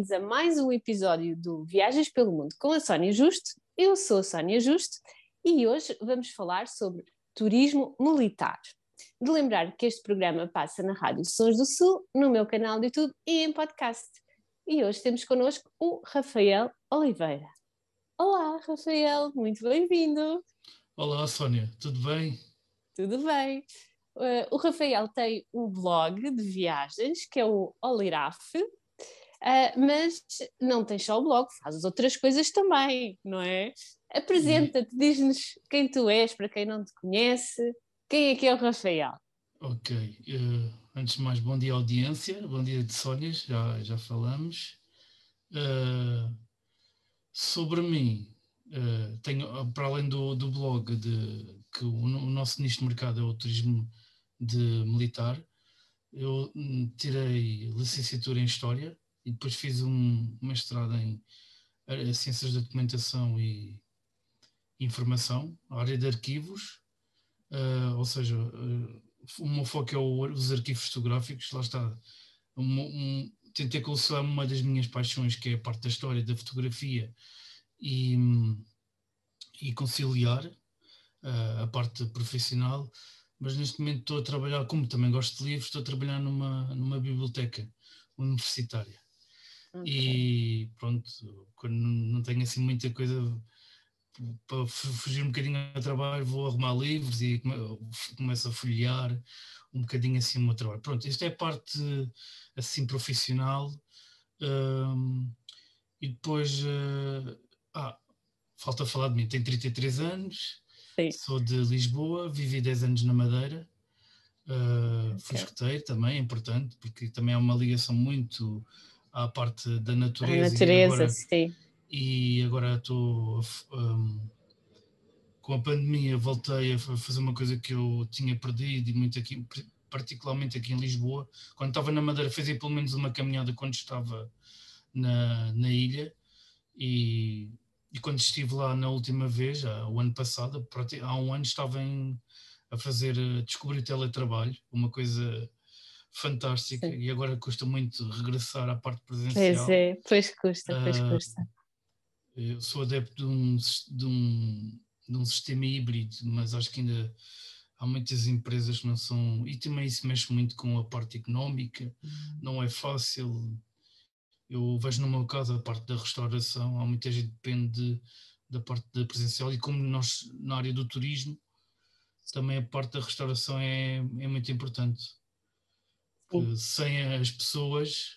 bem-vindos a mais um episódio do Viagens pelo Mundo com a Sónia Justo. Eu sou a Sónia Justo e hoje vamos falar sobre turismo militar. De lembrar que este programa passa na Rádio Sons do Sul, no meu canal de YouTube e em podcast. E hoje temos connosco o Rafael Oliveira. Olá, Rafael, muito bem-vindo. Olá, Sónia, tudo bem? Tudo bem. O Rafael tem um blog de viagens que é o Oliraf, mas não tem só o blog, faz outras coisas também, não é? Apresenta-te, diz-nos quem tu és, para quem não te conhece, quem é que é o Rafael? Ok, antes de mais, bom dia audiência, bom dia de Sónias, já falamos. Sobre mim, tenho, para além do blog, que o nosso nicho de mercado é o turismo militar, eu tirei licenciatura em História e depois fiz um mestrado em Ciências da Documentação e Informação, a área de arquivos, ou seja, o meu foco é os arquivos fotográficos, lá está. Tentei conciliar uma das minhas paixões, que é a parte da história, da fotografia, e conciliar a parte profissional, mas neste momento estou a trabalhar, como também gosto de livros, estou a trabalhar numa biblioteca universitária. Okay. E pronto, quando não tenho assim muita coisa para fugir um bocadinho ao trabalho, vou arrumar livros e começo a folhear um bocadinho assim o meu trabalho. Pronto, isto é a parte assim profissional. E depois falta falar de mim, tenho 33 anos. Sim. Sou de Lisboa, vivi 10 anos na Madeira, fui escoteiro também, é importante, porque também há uma ligação muito à parte da natureza. A natureza, sim. E agora estou, com a pandemia, voltei a fazer uma coisa que eu tinha perdido, e muito aqui, particularmente aqui em Lisboa. Quando estava na Madeira, fazia pelo menos uma caminhada quando estava na ilha, e quando estive lá na última vez, o ano passado, há um ano, estava a descobrir o teletrabalho, uma coisa fantástica. Sim. E agora custa muito regressar à parte presencial. Pois custa. Eu sou adepto de um sistema híbrido, mas acho que ainda há muitas empresas que não são, e também isso mexe muito com a parte económica, não é fácil. Eu vejo no meu caso a parte da restauração, há muita gente que depende da parte da presencial, e como nós na área do turismo, também a parte da restauração é muito importante. Sem as pessoas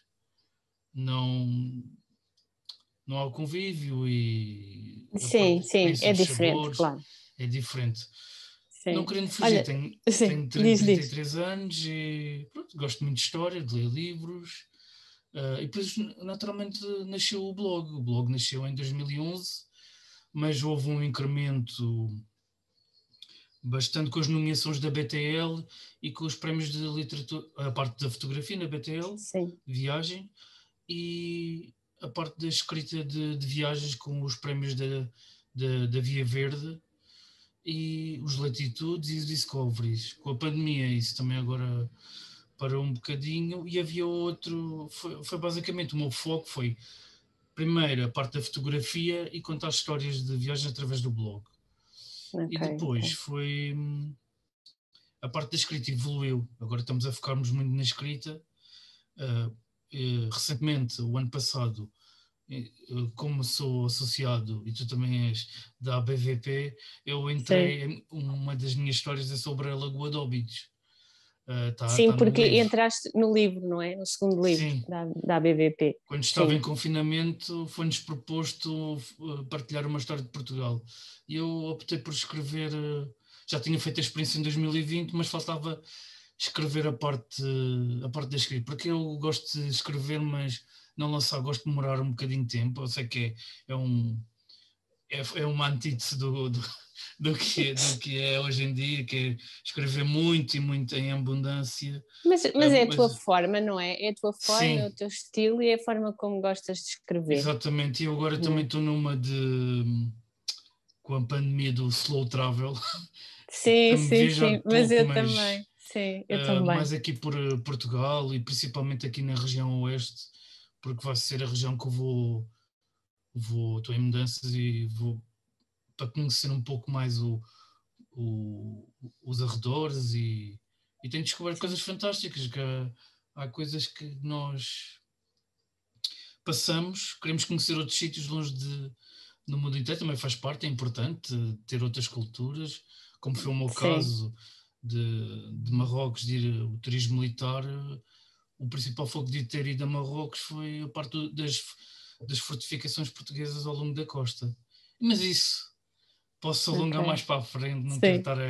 não há o convívio e sim, é diferente, sabores, claro. É diferente. Sim. Não querendo fugir, olha, tenho 33 anos e pronto, gosto muito de história, de ler livros. E depois, naturalmente, nasceu o blog. O blog nasceu em 2011, mas houve um incremento bastante com as nomeações da BTL e com os prémios de literatura, a parte da fotografia na BTL, sim, viagem, e a parte da escrita de viagens com os prémios da Via Verde e os Latitudes e os Discoveries. Com a pandemia isso também agora parou um bocadinho, e havia outro, foi basicamente o meu foco, foi primeiro a parte da fotografia e contar histórias de viagem através do blog. Okay, e depois foi a parte da escrita evoluiu, agora estamos a focarmos muito na escrita. Recentemente, o ano passado, como sou associado e tu também és da ABVP, eu entrei, uma das minhas histórias é sobre a Lagoa de Óbidos. Sim, porque entraste no livro, não é? No segundo livro. Sim. Da ABVP. Quando estava em confinamento, foi-nos proposto partilhar uma história de Portugal. E eu optei por escrever, já tinha feito a experiência em 2020, mas faltava escrever a parte da escrita, porque eu gosto de escrever, mas não lançar, gosto de demorar um bocadinho de tempo. Eu sei que é uma antítese do que é hoje em dia, que é escrever muito e muito em abundância. Mas é a tua forma, não é? É a tua forma, sim, é o teu estilo e é a forma como gostas de escrever. Exatamente, e eu agora também estou com a pandemia do slow travel. Sim, mas eu também. Sim, eu também. Mais aqui por Portugal e principalmente aqui na região oeste, porque vai ser a região que eu estou em mudanças e vou para conhecer um pouco mais os arredores e tenho descoberto coisas fantásticas, que há coisas que nós passamos, queremos conhecer outros sítios longe no mundo inteiro, também faz parte, é importante ter outras culturas, como foi o meu Sim. caso de Marrocos, de ir o turismo militar. O principal foco de ter ido a Marrocos foi a parte das fortificações portuguesas ao longo da costa. Mas isso posso alongar Ok. mais para a frente, não quero Sim. estar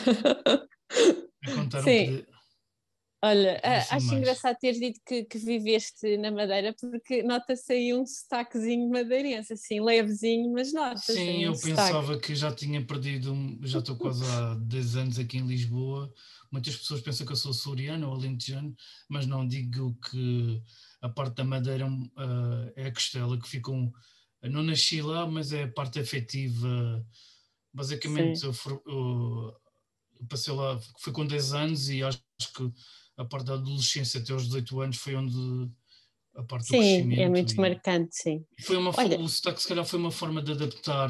a contar Sim. Olha, assim acho mais. engraçado teres dito que viveste na Madeira, porque nota-se aí um sotaquezinho madeirense, assim, levezinho, mas nota-se Sim, aí um eu sotaque. pensava que já tinha perdido, já estou quase há 10 anos aqui em Lisboa. Muitas pessoas pensam que eu sou açoriano ou alentejano, mas não, digo que a parte da Madeira é a costela, que ficam. Não nasci lá, mas é a parte afetiva. Basicamente, Sim. eu passei lá, foi com 10 anos e acho que a parte da adolescência até aos 18 anos foi onde a parte do Sim, é crescimento muito marcante, sim. foi Olha, o sotaque se calhar foi uma forma de adaptar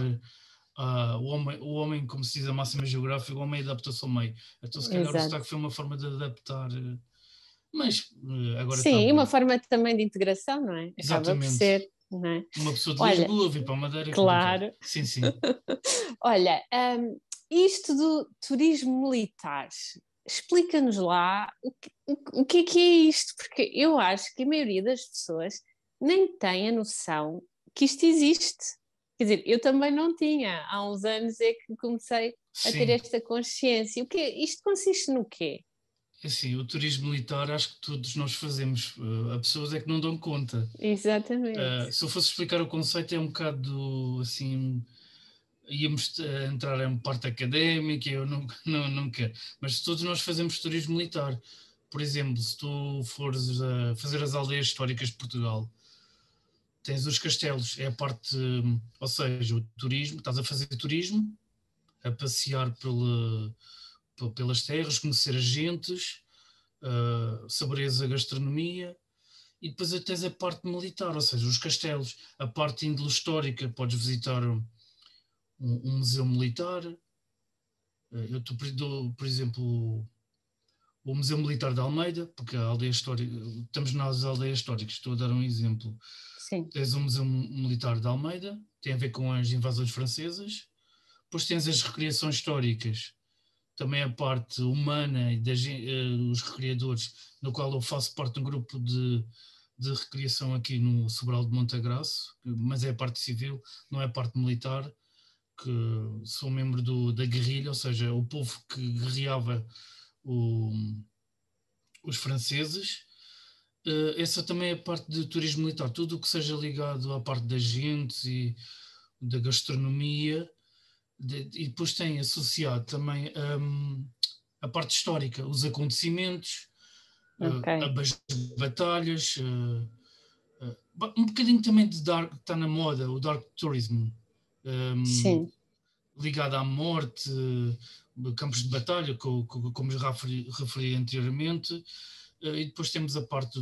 o homem, como se diz a máxima geográfica, o homem adapta-se ao meio. Então se calhar o exato. sotaque foi uma forma de adaptar, mas agora está Sim, e uma bom. forma também de integração, não é? Acaba por Exatamente. ser, não é? Uma pessoa de Olha, Lisboa vir para a Madeira é complicado. claro. Sim, sim. Olha, isto do turismo militar, explica-nos lá o que é isto, porque eu acho que a maioria das pessoas nem tem a noção que isto existe. Quer dizer, eu também não tinha. Há uns anos é que comecei a ter Sim. esta consciência. Isto consiste no quê? Assim, o turismo militar acho que todos nós fazemos. Há pessoas é que não dão conta. Exatamente. Se eu fosse explicar o conceito é um bocado assim íamos entrar em parte académica, eu não, não quero. Mas todos nós fazemos turismo militar. Por exemplo, se tu fores a fazer as aldeias históricas de Portugal, tens os castelos, é a parte, ou seja, o turismo, estás a fazer turismo, a passear pelas terras, conhecer as gentes, saboreas a gastronomia, e depois tens a parte militar, ou seja, os castelos, a parte índole histórica, podes visitar um museu militar. Eu por exemplo, o Museu Militar de Almeida, porque a aldeia histórica, estamos nas aldeias históricas, estou a dar um exemplo. Sim. Tens o Museu Militar de Almeida, tem a ver com as invasões francesas. Depois tens as recriações históricas, também a parte humana e os recriadores, no qual eu faço parte de um grupo de recriação aqui no Sobral de Montagraço, mas é a parte civil, não é a parte militar, que sou membro da guerrilha, ou seja, o povo que guerreava o, os franceses. Essa também é a parte de turismo militar, tudo o que seja ligado à parte das gentes e da gastronomia, e depois tem associado também a parte histórica, os acontecimentos, Ok. as batalhas, um bocadinho também de dark, está na moda, o dark tourism, um, Sim. ligado à morte, campos de batalha, como já referi anteriormente. E depois temos a parte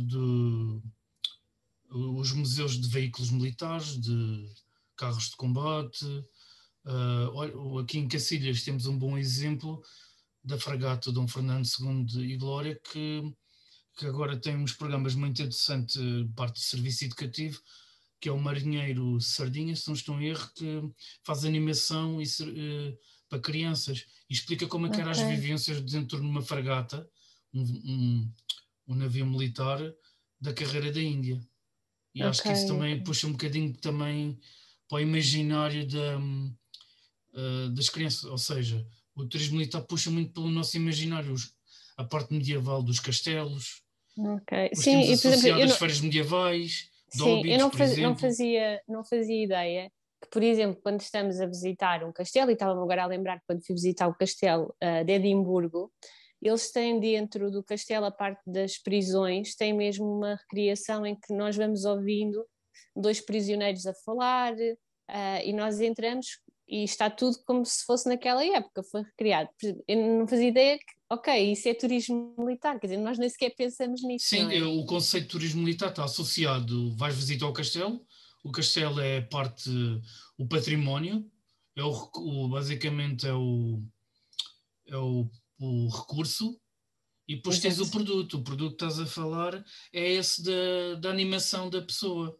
os museus de veículos militares, de carros de combate. Aqui em Cacilhas temos um bom exemplo da fragata Dom Fernando II e Glória, que agora tem uns programas muito interessantes, parte de serviço educativo, que é o Marinheiro Sardinha, se não estou em erro, que faz animação para crianças e explica como é que eram Ok. as vivências dentro de uma fragata, um, um, um navio militar da carreira da Índia. E acho Ok. que isso também Ok. puxa um bocadinho também para o imaginário das crianças, ou seja, o turismo militar puxa muito pelo nosso imaginário, a parte medieval dos castelos, Ok. depois Sim, temos e por exemplo, associado as feiras medievais, de sim, eu Óbidos, por exemplo. não fazia ideia que, por exemplo, quando estamos a visitar um castelo, e estava-me agora a lembrar que quando fui visitar o castelo de Edimburgo, eles têm dentro do castelo a parte das prisões, tem mesmo uma recriação em que nós vamos ouvindo dois prisioneiros a falar, e nós entramos e está tudo como se fosse naquela época, foi recriado. Por exemplo, eu não fazia ideia que, ok, isso é turismo militar, quer dizer, nós nem sequer pensamos nisso, Sim, não é? o conceito de turismo militar está associado, vais visitar o castelo é parte, o património, basicamente é o recurso, e depois tens Exato. o produto que estás a falar é esse da animação da pessoa,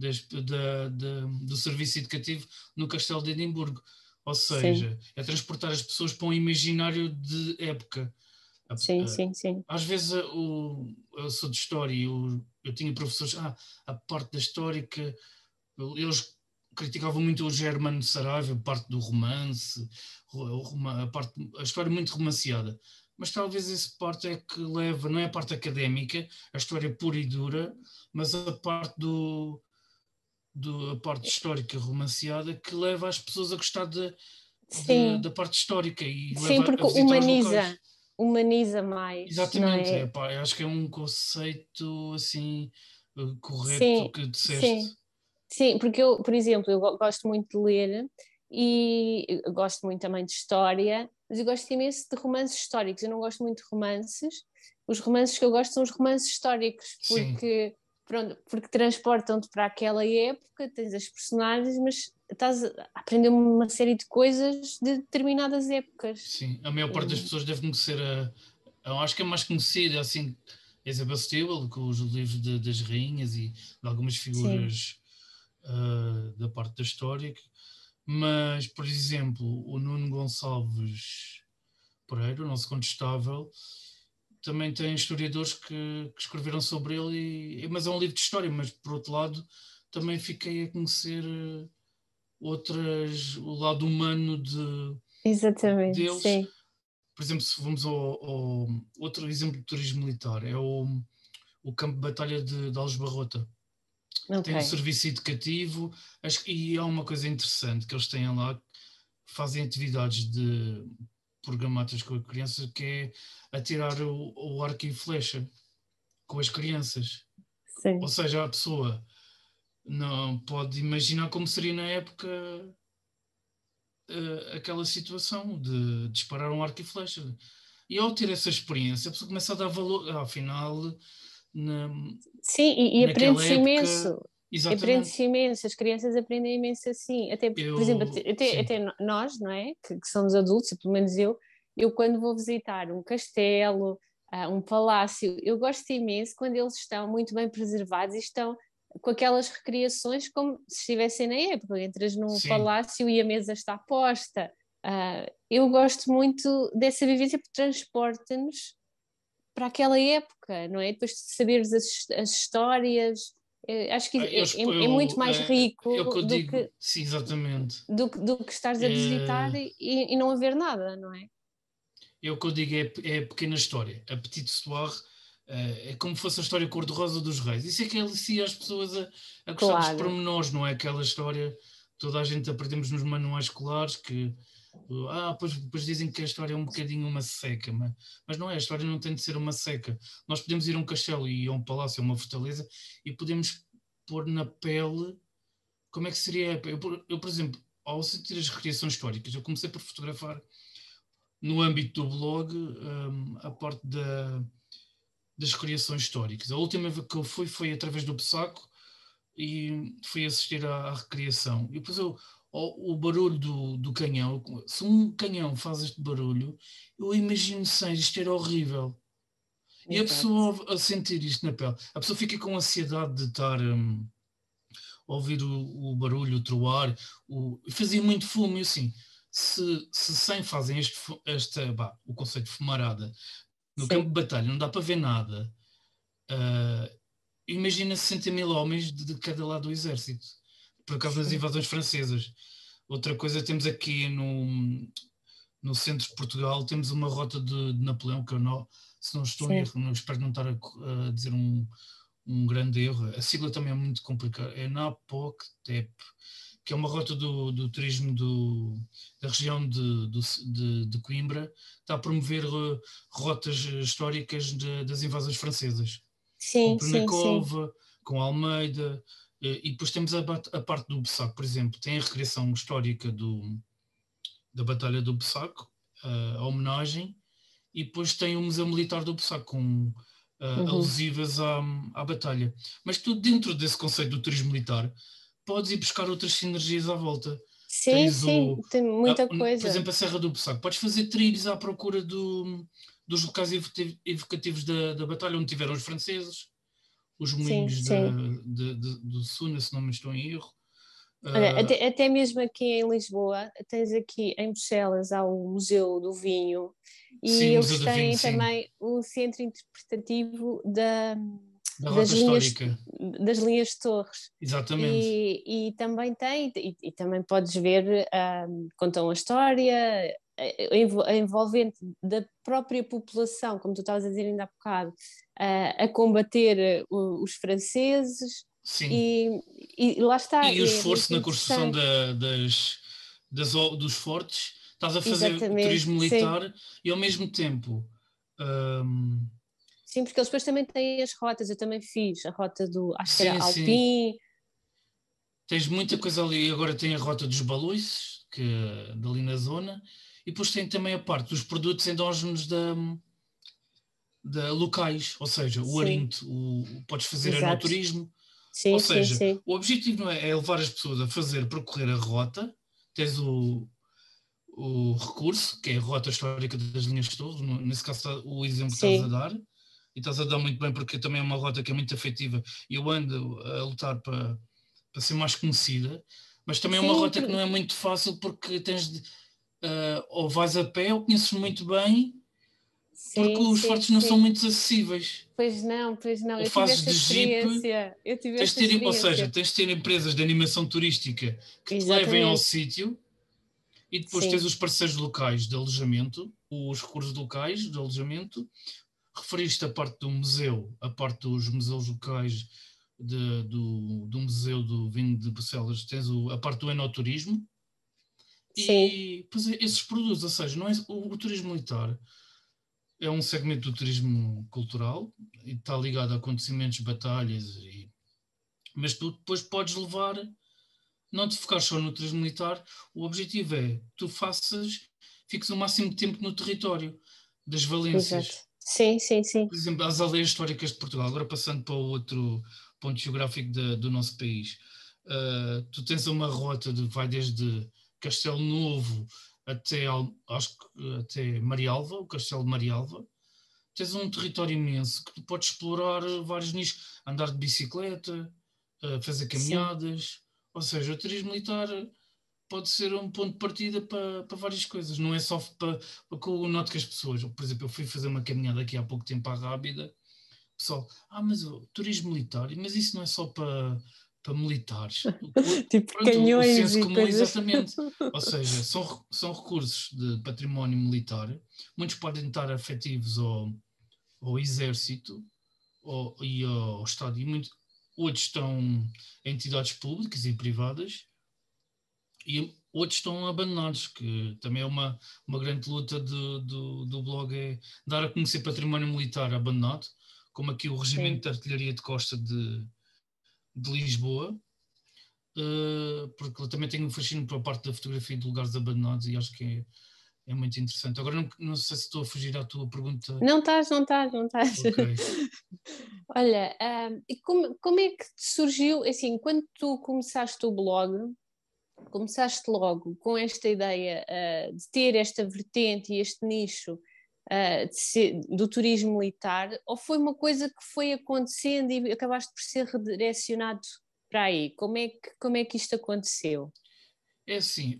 do serviço educativo no castelo de Edimburgo, ou Sim, seja, é transportar as pessoas para um imaginário de época. sim, sim, sim. Às vezes eu sou de história e eu tinha professores, a parte da história que eles criticavam muito o Germano Saraiva, a parte do romance, a história muito romanceada. Mas talvez essa parte é que leva, não é a parte académica, a história pura e dura, mas a parte a parte histórica romanceada que leva as pessoas a gostar Sim, da parte histórica e sim, leva a porque visitar os locais. humaniza mais, não Exatamente, é? pá, eu acho que é um conceito assim correto Sim, que disseste. sim, sim, porque eu, por exemplo, eu gosto muito de ler e eu gosto muito também de história, mas eu gosto imenso de romances históricos. Eu não gosto muito de romances. Os romances que eu gosto são os romances históricos, Sim, porque, pronto, porque transportam-te para aquela época, tens as personagens, mas estás a aprender uma série de coisas de determinadas épocas. sim. A maior parte das E, pessoas deve conhecer eu acho que é mais conhecida assim, Isabel Steele, com os livros das rainhas e de algumas sim, figuras da parte da história. Mas, por exemplo, o Nuno Gonçalves Pereira, o nosso contestável, também tem historiadores que escreveram sobre ele, mas é um livro de história, mas por outro lado também fiquei a conhecer o lado humano exatamente, deles. sim. Por exemplo, se vamos ao outro exemplo de turismo militar, é o campo de batalha de Aljubarrota, que Ok, tem um serviço educativo, e há uma coisa interessante que eles têm lá, fazem atividades programadas com a criança, que é atirar o arco e flecha com as crianças. Ou sim. seja, a pessoa não pode imaginar como seria na época aquela situação de disparar um arco e flecha. E ao ter essa experiência, a pessoa começa a dar valor, afinal, na, Sim, e naquela aprende-se época, imenso. exatamente, Aprende-se imenso, as crianças aprendem imenso assim. Até, por exemplo, sim, até nós, não é? Que somos adultos, pelo menos eu quando vou visitar um castelo, um palácio, eu gosto imenso quando eles estão muito bem preservados e estão com aquelas recriações como se estivessem na época. Entras num sim. palácio e a mesa está posta. Eu gosto muito dessa vivência porque transporta-nos para aquela época, não é? Depois de saberes as histórias, acho que é muito mais É o que rico eu digo, sim, exatamente. do que estares a visitar É, e não haver nada, não é? é o que eu digo, é a pequena história. A Petite Histoire é como se fosse a história cor-de-rosa dos reis. Isso é que alicia as pessoas a gostar dos Claro, pormenores, não é aquela história toda a gente aprendemos nos manuais escolares que pois dizem que a história é um bocadinho uma seca, mas não é, a história não tem de ser uma seca. Nós podemos ir a um castelo e a um palácio, a uma fortaleza, e podemos pôr na pele como é que seria. Por exemplo, ao sentir as recriações históricas, eu comecei por fotografar no âmbito do blog a parte das recriações históricas. A última vez que eu fui foi através do Psaco e fui assistir à recriação. E depois o barulho do canhão, se um canhão faz este barulho, eu imagino sem, isto era horrível. E a exato. pessoa a sentir isto na pele, a pessoa fica com ansiedade de estar a ouvir o barulho, o troar, fazia muito fumo, e assim, se 100 fazem o conceito de fumarada no campo Sim, de batalha, não dá para ver nada. Uh, Imagina 60 mil homens de cada lado do exército, por causa das sim, invasões francesas. Outra coisa, temos aqui no centro de Portugal, temos uma rota de Napoleão, que eu não, se não estou em sim. erro, não, espero não estar a dizer um grande erro. A sigla também é muito complicada. É NAPOCTEP, que é uma rota do turismo da região de Coimbra, está a promover rotas históricas das invasões francesas, com Sim, sim, sim. Penacova, com Almeida, e depois temos a parte do Bessac, por exemplo, tem a recriação histórica da Batalha do Bussaco, a homenagem, e depois tem o Museu Militar do Bussaco, com alusivas à batalha. Mas tu, dentro desse conceito do turismo militar, podes ir buscar outras sinergias à volta. Sim, Tens sim, tem muita por coisa. exemplo, a Serra do Bussaco. Podes fazer trilhos à procura dos locais evocativos da batalha, onde tiveram os franceses, os Sim, moinhos sim. do Suna, se não me estou em erro. Olha, Uh, até mesmo aqui em Lisboa, tens aqui em Bruxelas, há o Museu do Vinho e sim, Museu eles do Vinho, têm sim, também o centro interpretativo da das Rota linhas, Histórica, das linhas de Torres. exatamente. E também tem, e também podes ver, contam a história a envolvente da própria população, como tu estavas a dizer ainda há bocado, a combater os franceses, Sim. e, e lá está, E o e é esforço muito na construção interessante. dos fortes, estás a fazer Exatamente, turismo sim. militar e ao mesmo tempo hum, Sim, porque eles depois também têm as rotas, eu também fiz a rota do, acho que era sim, sim, Alpim. tens muita coisa ali. Agora tem a rota dos balões, que dali na zona, e depois tem também a parte dos produtos endógenos da locais, ou seja, o Sim, arinto, podes fazer exato. enoturismo, ou Sim, sim, seja, sim. o objetivo não é levar as pessoas a fazer, percorrer a rota, tens o recurso, que é a rota histórica das linhas de Torres, nesse caso o exemplo que estás a Sim, dar, e estás a dar muito bem porque também é uma rota que é muito afetiva e eu ando a lutar para ser mais conhecida, mas também é uma sim, rota que não é muito fácil porque ou vais a pé ou conheces muito bem porque sim, os sim, fortes não são sim. muito acessíveis. Pois não, Ou eu tive fazes essa de jeep, experiência, eu tive essa ou seja, experiência. tens de ter empresas de animação turística que te levem ao Exatamente, sítio. E depois tens sim, os parceiros locais de alojamento, os recursos locais de alojamento. Referiste a parte do museu, a parte dos museus locais do Museu do Vinho de Bruxelas, tens a parte do enoturismo sim, e pois, esses produtos, ou seja, não é, o turismo militar é um segmento do turismo cultural e está ligado a acontecimentos, batalhas, mas tu depois podes levar, não te focar só no turismo militar, o objetivo é que tu fiques o máximo de tempo no território das exato. valências. Sim, sim, sim, Por exemplo, as aldeias históricas de Portugal, agora passando para o outro ponto geográfico do nosso país. Tu tens uma rota vai desde Castelo Novo acho que até Marialva, o Castelo de Marialva. Tens um território imenso que tu podes explorar vários nichos, andar de bicicleta, fazer sim. caminhadas, ou seja, o turismo militar pode ser um ponto de partida para várias coisas, não é só para que eu noto que as pessoas, por exemplo, eu fui fazer uma caminhada aqui há pouco tempo à Rábida, pessoal, mas o turismo militar, mas isso não é só para militares. Tipo Pronto, o canhões senso e comum, coisas. exatamente. Ou seja, são recursos de património militar, muitos podem estar afetivos ao exército e ao Estado, e outros estão em entidades públicas e privadas, e outros estão abandonados, que também é uma grande luta do blog, é dar a conhecer património militar abandonado, como aqui o Regimento Sim. de Artilharia de Costa de Lisboa, porque eu também tenho um fascínio pela parte da fotografia de lugares abandonados e acho que é muito interessante. Agora não sei se estou a fugir à tua pergunta. Não estás, não estás, não estás. Ok. Olha, e como é que te surgiu, assim, quando tu começaste o blog, começaste logo com esta ideia, de ter esta vertente e este nicho, do turismo militar, ou foi uma coisa que foi acontecendo e acabaste por ser redirecionado para aí? Como é que isto aconteceu? É assim,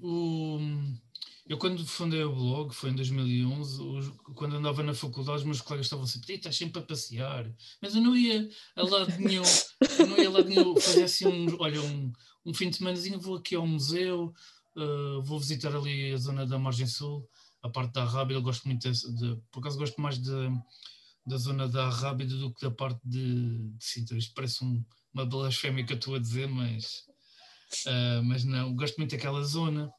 eu quando fundei o blog, foi em 2011, quando andava na faculdade, os meus colegas estavam sempre, estás sempre a passear, mas eu não ia a lado nenhum, eu não ia a lado nenhum, fazia assim, olha, um fim de semanazinho, vou aqui ao museu, vou visitar ali a zona da Margem Sul, a parte da Rábida, eu gosto muito por acaso gosto mais da zona da Rábida do que da parte de Sintra, isto parece uma blasfémia que eu estou a dizer, mas não, gosto muito daquela zona.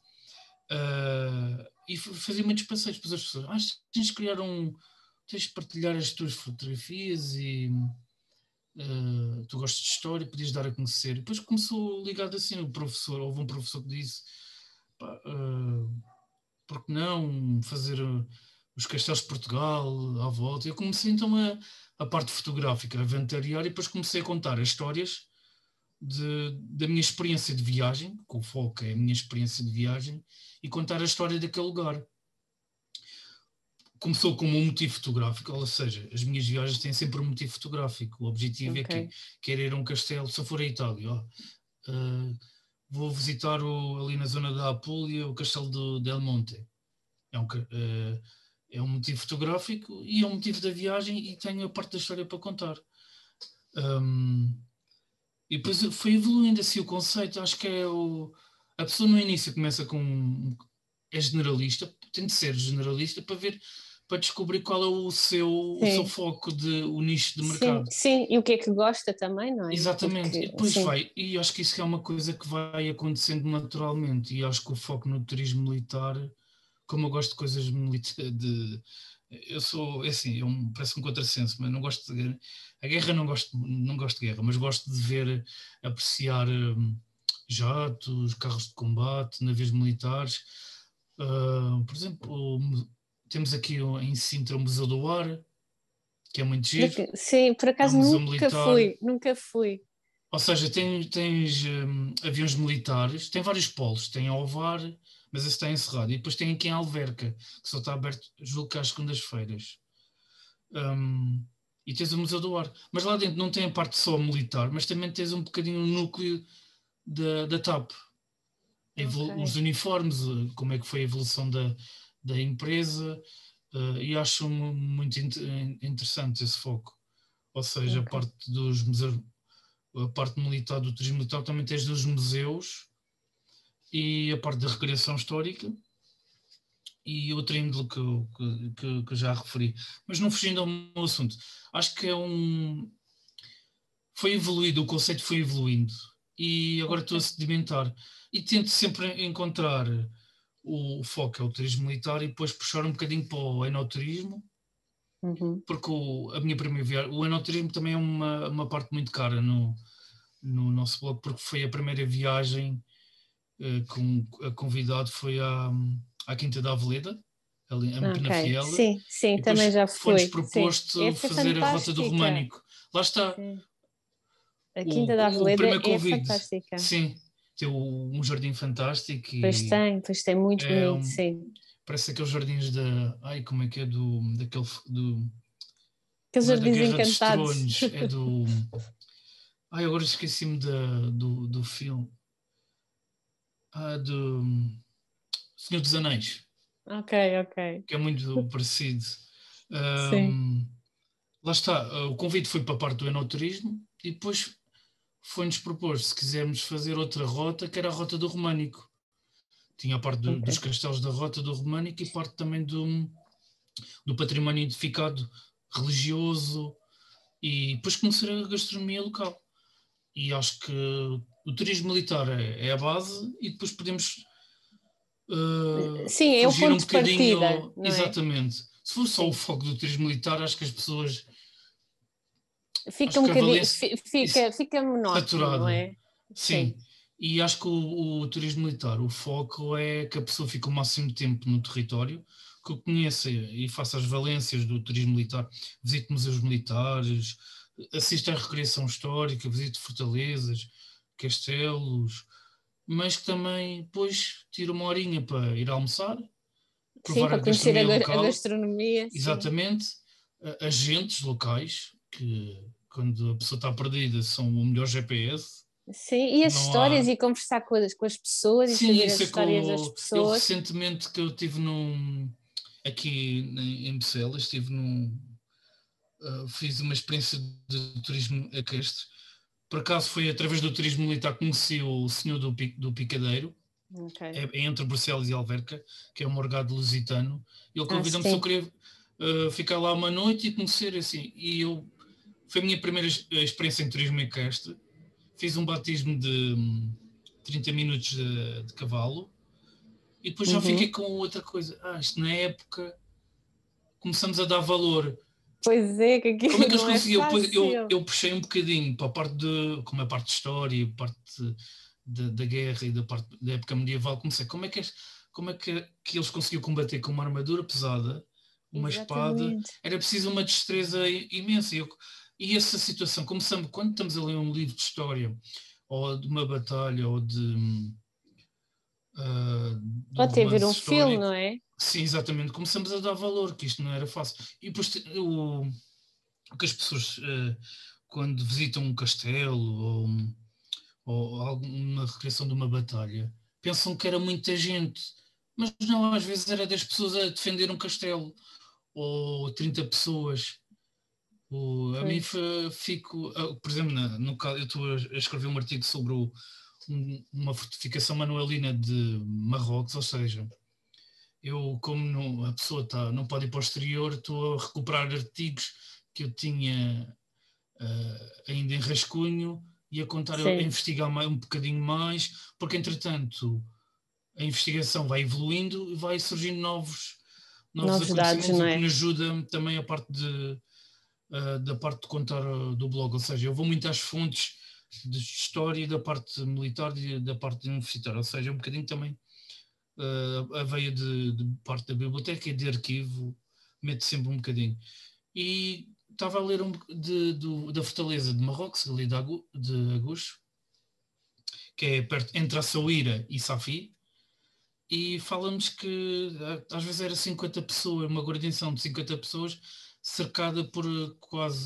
E fazia muitos passeios para as pessoas. Tens de criar tens de partilhar as tuas fotografias e tu gostas de história, podias dar a conhecer. Depois começou ligado assim, houve um professor que disse, pá, porque não fazer os castelos de Portugal à volta. Eu comecei então a parte fotográfica, a inventariar, e depois comecei a contar as histórias da minha experiência de viagem, com o foco é a minha experiência de viagem, e contar a história daquele lugar. Começou como um motivo fotográfico, ou seja, as minhas viagens têm sempre um motivo fotográfico. O objetivo é que quero ir a um castelo, se eu for à Itália, vou visitar ali na zona da Apulia o castelo de Del Monte. É um motivo fotográfico e é um motivo da viagem, e tenho a parte da história para contar. E depois foi evoluindo assim o conceito. Acho que a pessoa no início começa é generalista, tem de ser generalista para descobrir qual é o seu foco, o nicho de mercado. Sim, e o que é que gosta também, não é? Exatamente, porque, e depois e acho que isso é uma coisa que vai acontecendo naturalmente, e acho que o foco no turismo militar, como eu gosto de coisas militares, eu sou, assim, parece um contrassenso, mas não gosto de a guerra, não gosto de guerra, mas gosto de ver, apreciar jatos, carros de combate, navios militares. Por exemplo, temos aqui em Sintra o Museu do Ar, que é muito giro. Sim, por acaso nunca fui. Ou seja, tens aviões militares, tem vários polos, tem a Ovar, mas esse está encerrado, e depois tem aqui em Alverca, que só está aberto, julgo que às segundas-feiras. E tens o Museu do Ar, mas lá dentro não tem a parte só militar, mas também tens um bocadinho o núcleo da TAP. Os uniformes, como é que foi a evolução da empresa, e acho muito interessante esse foco. Ou seja, a parte dos museus, a parte militar, do turismo militar, também tens dos museus e a parte da recreação histórica e outra índole que eu já referi. Mas não fugindo ao meu assunto, acho que foi evoluído, o conceito foi evoluindo, e agora estou a sedimentar, e tento sempre encontrar o foco é o turismo militar, e depois puxar um bocadinho para o enoturismo, porque a minha primeira viagem, o enoturismo também é uma parte muito cara no nosso blog, porque foi a primeira viagem com a convidado, foi à Quinta da Aveleda, ali em Penafiel. Sim, também já fui. Foi-nos proposto fazer a Rota do Românico. Lá está. A Quinta da Aveleda é fantástica. Sim, tem um jardim fantástico. Pois tem, muito bonito, sim. Parece aqueles jardins como é que é aqueles jardins encantados. Dos Tronos, é do... agora esqueci-me do filme. Do Senhor dos Anéis. Ok. Que é muito parecido. Sim. Lá está, o convite foi para a parte do enoturismo, e depois foi-nos proposto se quisermos fazer outra rota, que era a Rota do Românico. Tinha a parte dos castelos da Rota do Românico e parte também do património identificado religioso, e depois conhecer a gastronomia local. E acho que o turismo militar é a base, e depois podemos sim, é o ponto um bocadinho. De partida, não é? Exatamente. Se for só o foco do turismo militar, acho que as pessoas fica um bocadinho, fica monótono, não é? Sim. E acho que o turismo militar, o foco é que a pessoa fique o máximo de tempo no território, que conheça e faça as valências do turismo militar, visite museus militares, assista à recreação histórica, visite fortalezas, castelos, mas que também depois tire uma horinha para ir almoçar, provar para conhecer a gastronomia. Exatamente, agentes locais, que quando a pessoa está perdida são o melhor GPS. Sim, e as histórias, e conversar com as pessoas, e saber as histórias das pessoas. Eu recentemente que eu estive aqui em Bucelas, fiz uma experiência de turismo equestre. Por acaso foi através do turismo militar que conheci o senhor do Picadeiro. É entre Bucelas e Alverca, que é um morgado lusitano. Ele convidou-me se eu queria ficar lá uma noite e conhecer, assim. E foi a minha primeira experiência em turismo equestre. Fiz um batismo de 30 minutos de cavalo, e depois já fiquei com outra coisa. Isto na época começamos a dar valor. Pois é, que aquilo como é que eles conseguiam? Eu puxei um bocadinho para a parte como a parte de história, a parte da guerra e da época medieval. Comecei, como é que como é que eles conseguiam combater com uma armadura pesada, uma espada, era preciso uma destreza imensa. E essa situação, começamos, quando estamos a ler um livro de história, ou de uma batalha, ou de Pode ter ver romance um filme, histórico, não é? sim, exatamente, começamos a dar valor, que isto não era fácil. E depois o que as pessoas, quando visitam um castelo ou alguma recriação de uma batalha, pensam que era muita gente, mas não, às vezes era 10 pessoas a defender um castelo, ou 30 pessoas. A mim fico, por exemplo, no caso, eu estou a escrever um artigo sobre uma fortificação manuelina de Marrocos, ou seja, eu, como a pessoa não pode ir para o exterior, estou a recuperar artigos que eu tinha ainda em rascunho e a contar, a investigar um bocadinho mais, porque entretanto a investigação vai evoluindo e vai surgindo novos dados, acontecimentos, não o que é? me ajuda também a parte da parte de contar do blog, ou seja, eu vou muito às fontes de história da parte militar e da parte universitária, ou seja, um bocadinho também a veia de parte da biblioteca e de arquivo, meto sempre um bocadinho. E estava a ler da Fortaleza de Marrocos, ali de Agus, que é perto entre Açaíra e Safi, e falamos que às vezes era 50 pessoas, uma guarnição de 50 pessoas, cercada por quase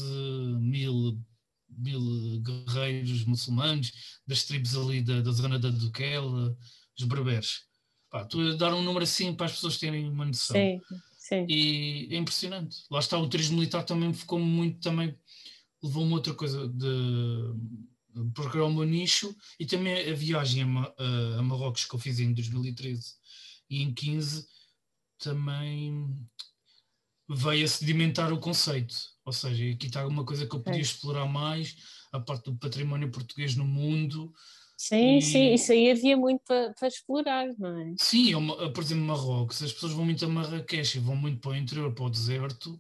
mil guerreiros muçulmanos, das tribos ali da zona da Duquela, os berberes. Pá, estou a dar um número assim para as pessoas terem uma noção. Sim. E é impressionante. Lá está, o turismo militar também ficou muito, também levou-me outra coisa de procurar o meu nicho, e também a viagem a Marrocos que eu fiz em 2013 e em 15 também veio a sedimentar o conceito. Ou seja, aqui está alguma coisa que eu podia explorar mais, a parte do património português no mundo. Sim, isso aí havia muito para explorar, não é? Sim, por exemplo, Marrocos, as pessoas vão muito a Marrakech e vão muito para o interior, para o deserto,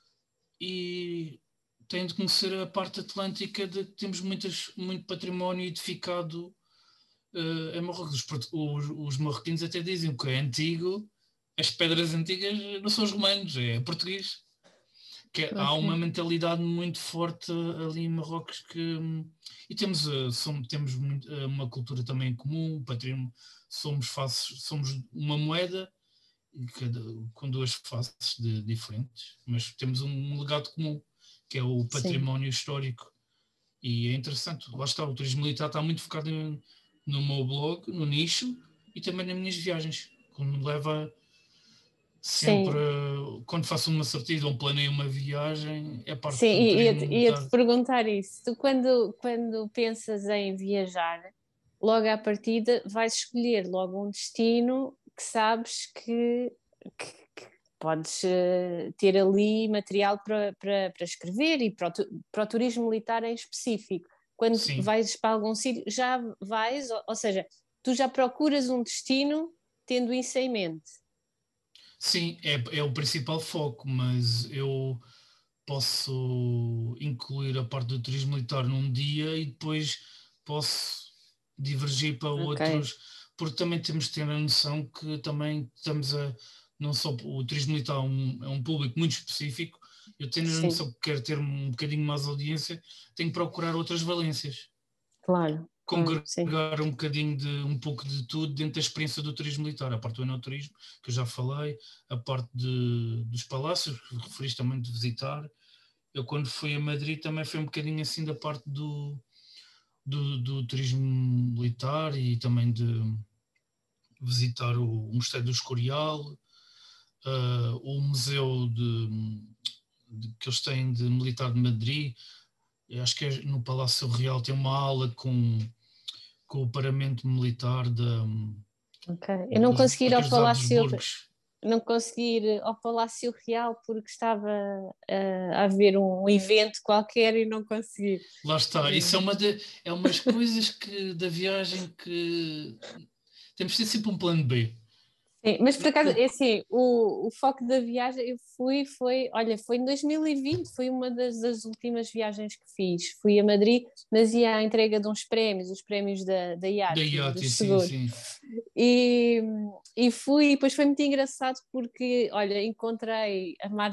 e têm de conhecer a parte atlântica de que temos muito património edificado em Marrocos. Os marroquinos até dizem que é antigo, as pedras antigas não são os romanos, é português. Há uma mentalidade muito forte ali em Marrocos e temos uma cultura também comum, patrimônio, somos uma moeda com duas faces diferentes, mas temos um legado comum, que é o património histórico. E é interessante, lá está, o turismo militar está muito focado no meu blog, no nicho, e também nas minhas viagens, quando me leva sempre, quando faço uma sortida ou planeio uma viagem, é parte Sim, do turismo ia-te militar. perguntar isso. Tu, quando pensas em viajar, logo à partida, vais escolher logo um destino que sabes que podes ter ali material para escrever e para o turismo militar em específico. Quando Sim, vais para algum sítio, já vais, ou seja, tu já procuras um destino tendo isso em mente. sim, é o principal foco, mas eu posso incluir a parte do turismo militar num dia e depois posso divergir para Ok, outros, porque também temos de ter a noção que também estamos não só o turismo militar é um público muito específico, eu tenho a sim, noção que quero ter um bocadinho mais audiência, tenho que procurar outras valências. claro, sim. Congregar um bocadinho um pouco de tudo dentro da experiência do turismo militar, a parte do enoturismo, que eu já falei, a parte dos palácios, que referiste também de visitar. Eu quando fui a Madrid também foi um bocadinho assim da parte do turismo militar e também de visitar o Mosteiro do Escorial, o museu que eles têm de militar de Madrid. Eu acho que no Palácio Real tem uma ala com o paramento militar Ok. Eu não consegui ir ao daqueles Palácio, Habsburgos. não consegui ir ao Palácio Real porque estava a haver um evento qualquer e não consegui. Lá está, isso é umas coisas da viagem que temos de ter sempre um plano B. Sim, mas por acaso, é assim, o foco da viagem foi em 2020, foi uma das últimas viagens que fiz. Fui a Madrid, mas ia à entrega de uns prémios, os prémios da Da IAT, IATI, dos sim, seguros. sim. E, e fui, e depois foi muito engraçado porque, olha, encontrei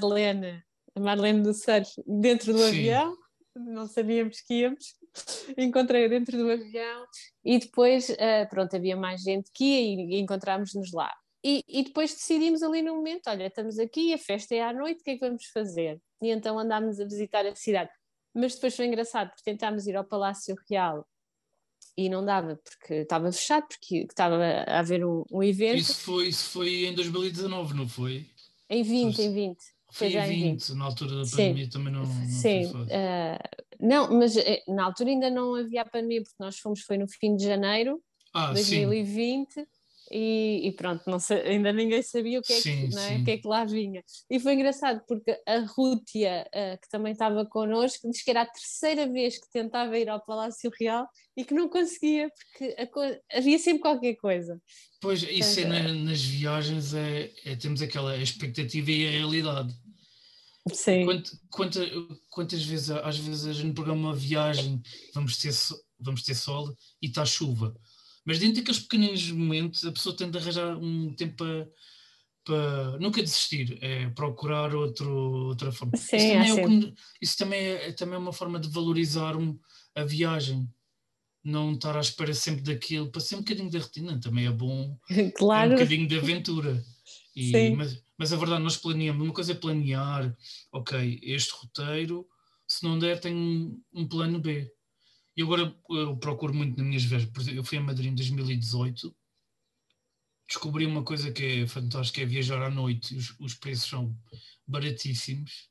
a Marlene do surf dentro do Sim. avião, não sabíamos que íamos, encontrei-a dentro do avião e depois, pronto, havia mais gente que ia e encontrámos-nos lá. E depois decidimos ali no momento, olha, estamos aqui, a festa é à noite, o que é que vamos fazer? E então andámos a visitar a cidade. Mas depois foi engraçado, porque tentámos ir ao Palácio Real e não dava, porque estava fechado, porque estava a haver um evento Isso foi em 2019, não foi? em 20, em 20, Foi foi em já em 20. 20, na altura da Sim, pandemia também não foi sim. fácil. Não, mas na altura ainda não havia a pandemia, porque nós fomos, foi no fim de janeiro de Ah, sim, 2020 e pronto, não ainda ninguém sabia o que é que, sim, não é, o que sim. é que lá vinha. E foi engraçado, porque a Rútia, que também estava connosco, disse que era a terceira vez que tentava ir ao Palácio Real e que não conseguia, porque havia sempre qualquer coisa. Pois, isso é Portanto, nas viagens, temos aquela expectativa e a realidade. E sim, quantas vezes, às vezes a gente programa uma viagem, vamos ter sol e está chuva. Mas dentro daqueles pequeninos momentos, a pessoa tende a arranjar um tempo para nunca desistir, é procurar outra forma. Isso sim, há também é o sempre. que, isso também é uma forma de valorizar a viagem, não estar à espera sempre daquilo, para ser um bocadinho da rotina, também é bom ter um Claro, bocadinho de aventura. sim. Mas a verdade, nós planeamos, uma coisa é planear, ok, este roteiro, se não der, tenho um plano B. E agora eu procuro muito nas minhas viagens, por exemplo, eu fui a Madrid em 2018, descobri uma coisa que é fantástica, é viajar à noite, os preços são baratíssimos.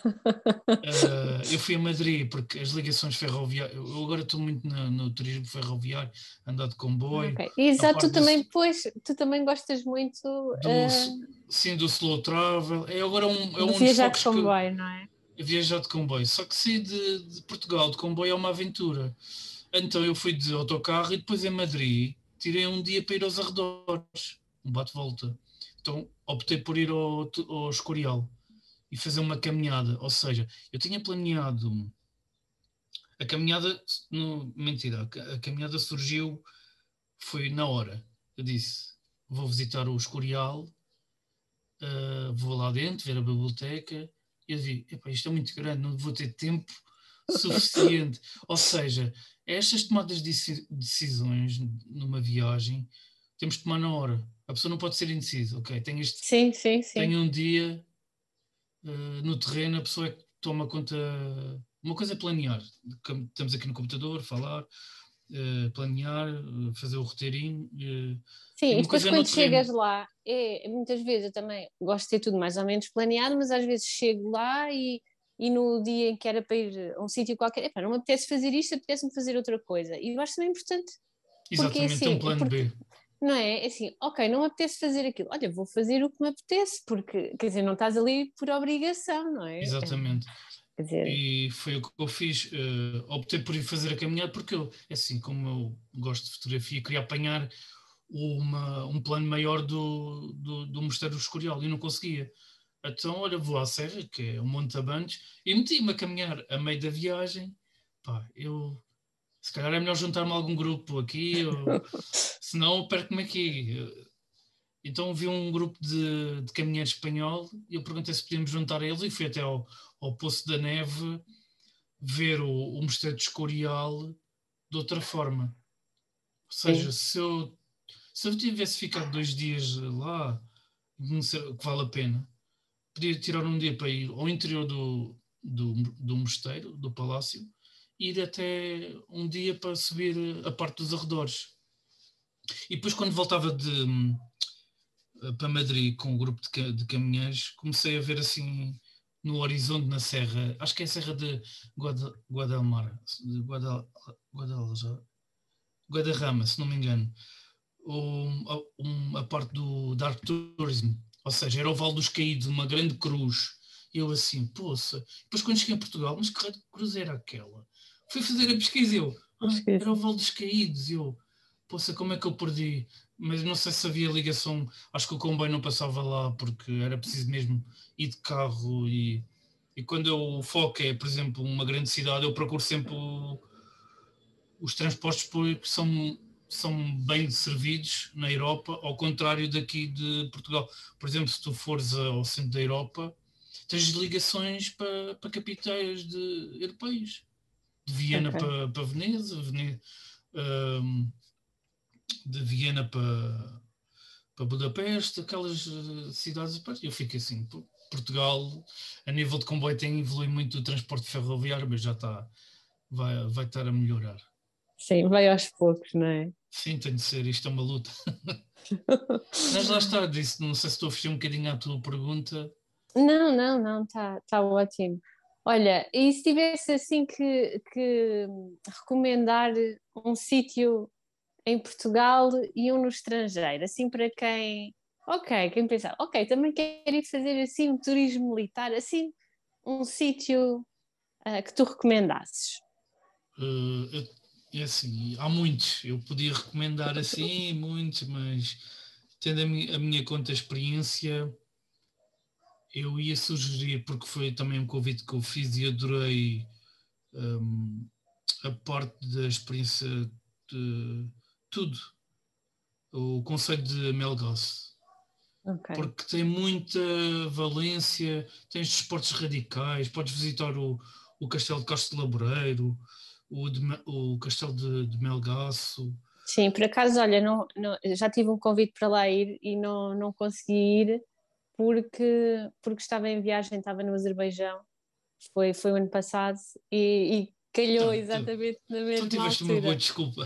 Eu fui a Madrid porque as ligações ferroviárias, eu agora estou muito no turismo ferroviário, andar de comboio, Ok. a Exato, parte tu também gostas muito do, sim, do slow travel, é de um dos viajar de focos que eu comboio, não é? viajar de comboio. Só que sair de Portugal de comboio é uma aventura. Então eu fui de autocarro e depois em Madrid tirei um dia para ir aos arredores, um bate-volta. Então optei por ir ao Escorial e fazer uma caminhada. Ou seja, eu tinha planeado a caminhada, mentira, a caminhada surgiu, foi na hora. Eu disse, vou visitar o Escorial, vou lá dentro, ver a biblioteca, e eu vi, epá, isto é muito grande, não vou ter tempo suficiente. Ou seja, estas tomadas de decisões numa viagem, temos que tomar na hora. A pessoa não pode ser indecisa, ok? Sim, sim, sim. Tenho um dia no terreno, a pessoa é que toma conta. Uma coisa é planear, estamos aqui no computador, falar, planear, fazer o roteirinho, e Sim, e uma depois coisa é no quando chegas terreno. lá, muitas vezes eu também gosto de ter tudo mais ou menos planeado, mas às vezes chego lá e no dia em que era para ir a um sítio qualquer, epá, não me apetece fazer isto, apetece-me fazer outra coisa. E eu acho também importante, porque é Exatamente, tem um assim, plano porque B. não é? É assim, ok, não me apetece fazer aquilo. Olha, vou fazer o que me apetece, porque, quer dizer, não estás ali por obrigação, não é? Exatamente. Quer dizer, E foi o que eu fiz. Optei por ir fazer a caminhada porque eu, é assim, como eu gosto de fotografia, queria apanhar um plano maior do Mosteiro do Escorial e não conseguia. Então, olha, vou à Serra, que é um Monte Abantes, e meti-me a caminhar a meio da viagem. Pá, se calhar é melhor juntar-me a algum grupo aqui, ou, senão eu perco-me aqui. Então vi um grupo de caminheiros espanhol e eu perguntei se podíamos juntar a eles e fui até ao Poço da Neve ver o Mosteiro de Escorial de outra forma. Ou seja, sim, se eu tivesse ficado 2 dias lá, que vale a pena, podia tirar um dia para ir ao interior do mosteiro, do palácio, e ir até um dia para subir a parte dos arredores. E depois, quando voltava para Madrid com um grupo de caminhões, comecei a ver assim no horizonte, na serra, acho que é a serra de Guadalmar, de Guadarrama, se não me engano, a parte do Dark Tourism, ou seja, era o Vale dos Caídos, uma grande cruz. E eu assim, poça. Depois quando cheguei a Portugal, mas que raio de cruz era aquela? Fui fazer a pesquisa e eu, acho que era o sim. Vale dos Caídos. E eu, poça, como é que eu perdi? mas não sei se havia ligação, acho que o comboio não passava lá porque era preciso mesmo ir de carro e quando o foco é, por exemplo, uma grande cidade, eu procuro sempre os transportes públicos são bem servidos na Europa, ao contrário daqui de Portugal. Por exemplo, se tu fores ao centro da Europa, tens ligações para capitais europeias. De Viena Ok. para Veneza, de Viena para Budapeste, aquelas cidades. Eu fico assim, Portugal, a nível de comboio, tem evoluído muito o transporte ferroviário, mas já está, vai estar a melhorar. Sim, vai aos poucos, não é? Sim, tem de ser, isto é uma luta. Mas lá está, disse, não sei se estou a fugir um bocadinho à tua pergunta. Não, não, não, tá ótimo. Olha, e se tivesse assim que recomendar um sítio em Portugal e um no estrangeiro, assim para quem, ok, quem pensar, ok, também quero ir fazer assim um turismo militar, assim um sítio que tu recomendasses. É assim, há muitos. Eu podia recomendar assim, muitos, mas tendo a minha conta experiência, eu ia sugerir, porque foi também um convite que eu fiz e adorei hum, a parte da experiência de tudo, o conceito de Melgoth, Ok. porque tem muita valência, tens desportos radicais, podes visitar o Castelo de Castro de Laboreiro, o Castelo de Melgaço. Sim, por acaso, olha, já tive um convite para lá ir e não consegui ir porque estava em viagem, estava no Azerbaijão, foi o ano passado e calhou Então, tu, exatamente na tu mesma tiveste uma boa altura. desculpa.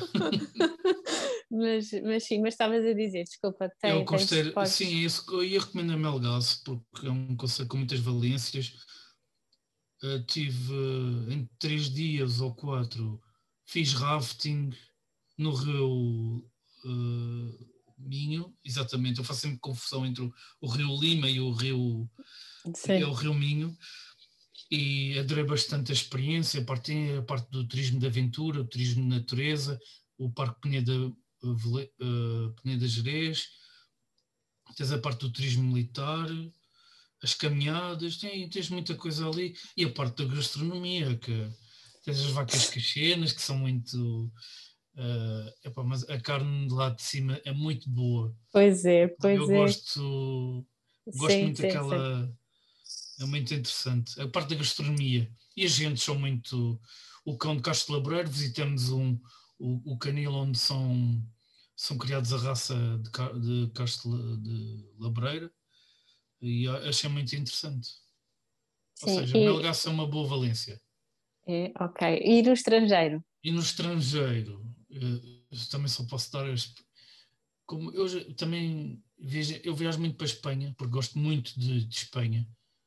Mas sim, mas estavas a dizer, desculpa, Eu tem considero, desportos. sim, é isso que eu ia recomendar Melgaço, porque é um conceito com muitas valências. Tive em 3 dias ou 4, fiz rafting no rio Minho, exatamente. Eu faço sempre confusão entre o rio Lima e o Sim, rio Minho, e adorei bastante a experiência. A parte do turismo de aventura, o turismo de natureza, o Parque Peneda Gerês, tens a parte do turismo militar, as caminhadas, tens muita coisa ali, e a parte da gastronomia, que tens as vacas cachenas, que são muito. Mas a carne de lá de cima é muito boa. pois é, Eu pois é. gosto Sim, muito sim, sim. daquela. É muito interessante. A parte da gastronomia. E as gentes são muito. O cão de Castro Laboreiro, visitamos o canil onde são criados a raça de Castro de Laboreiro, e achei muito interessante. Ou Sim, seja, Melgaço é uma boa valência. ok. E no estrangeiro? E no estrangeiro, também só posso dar como eu também eu viajo muito para a Espanha, porque gosto muito de Espanha,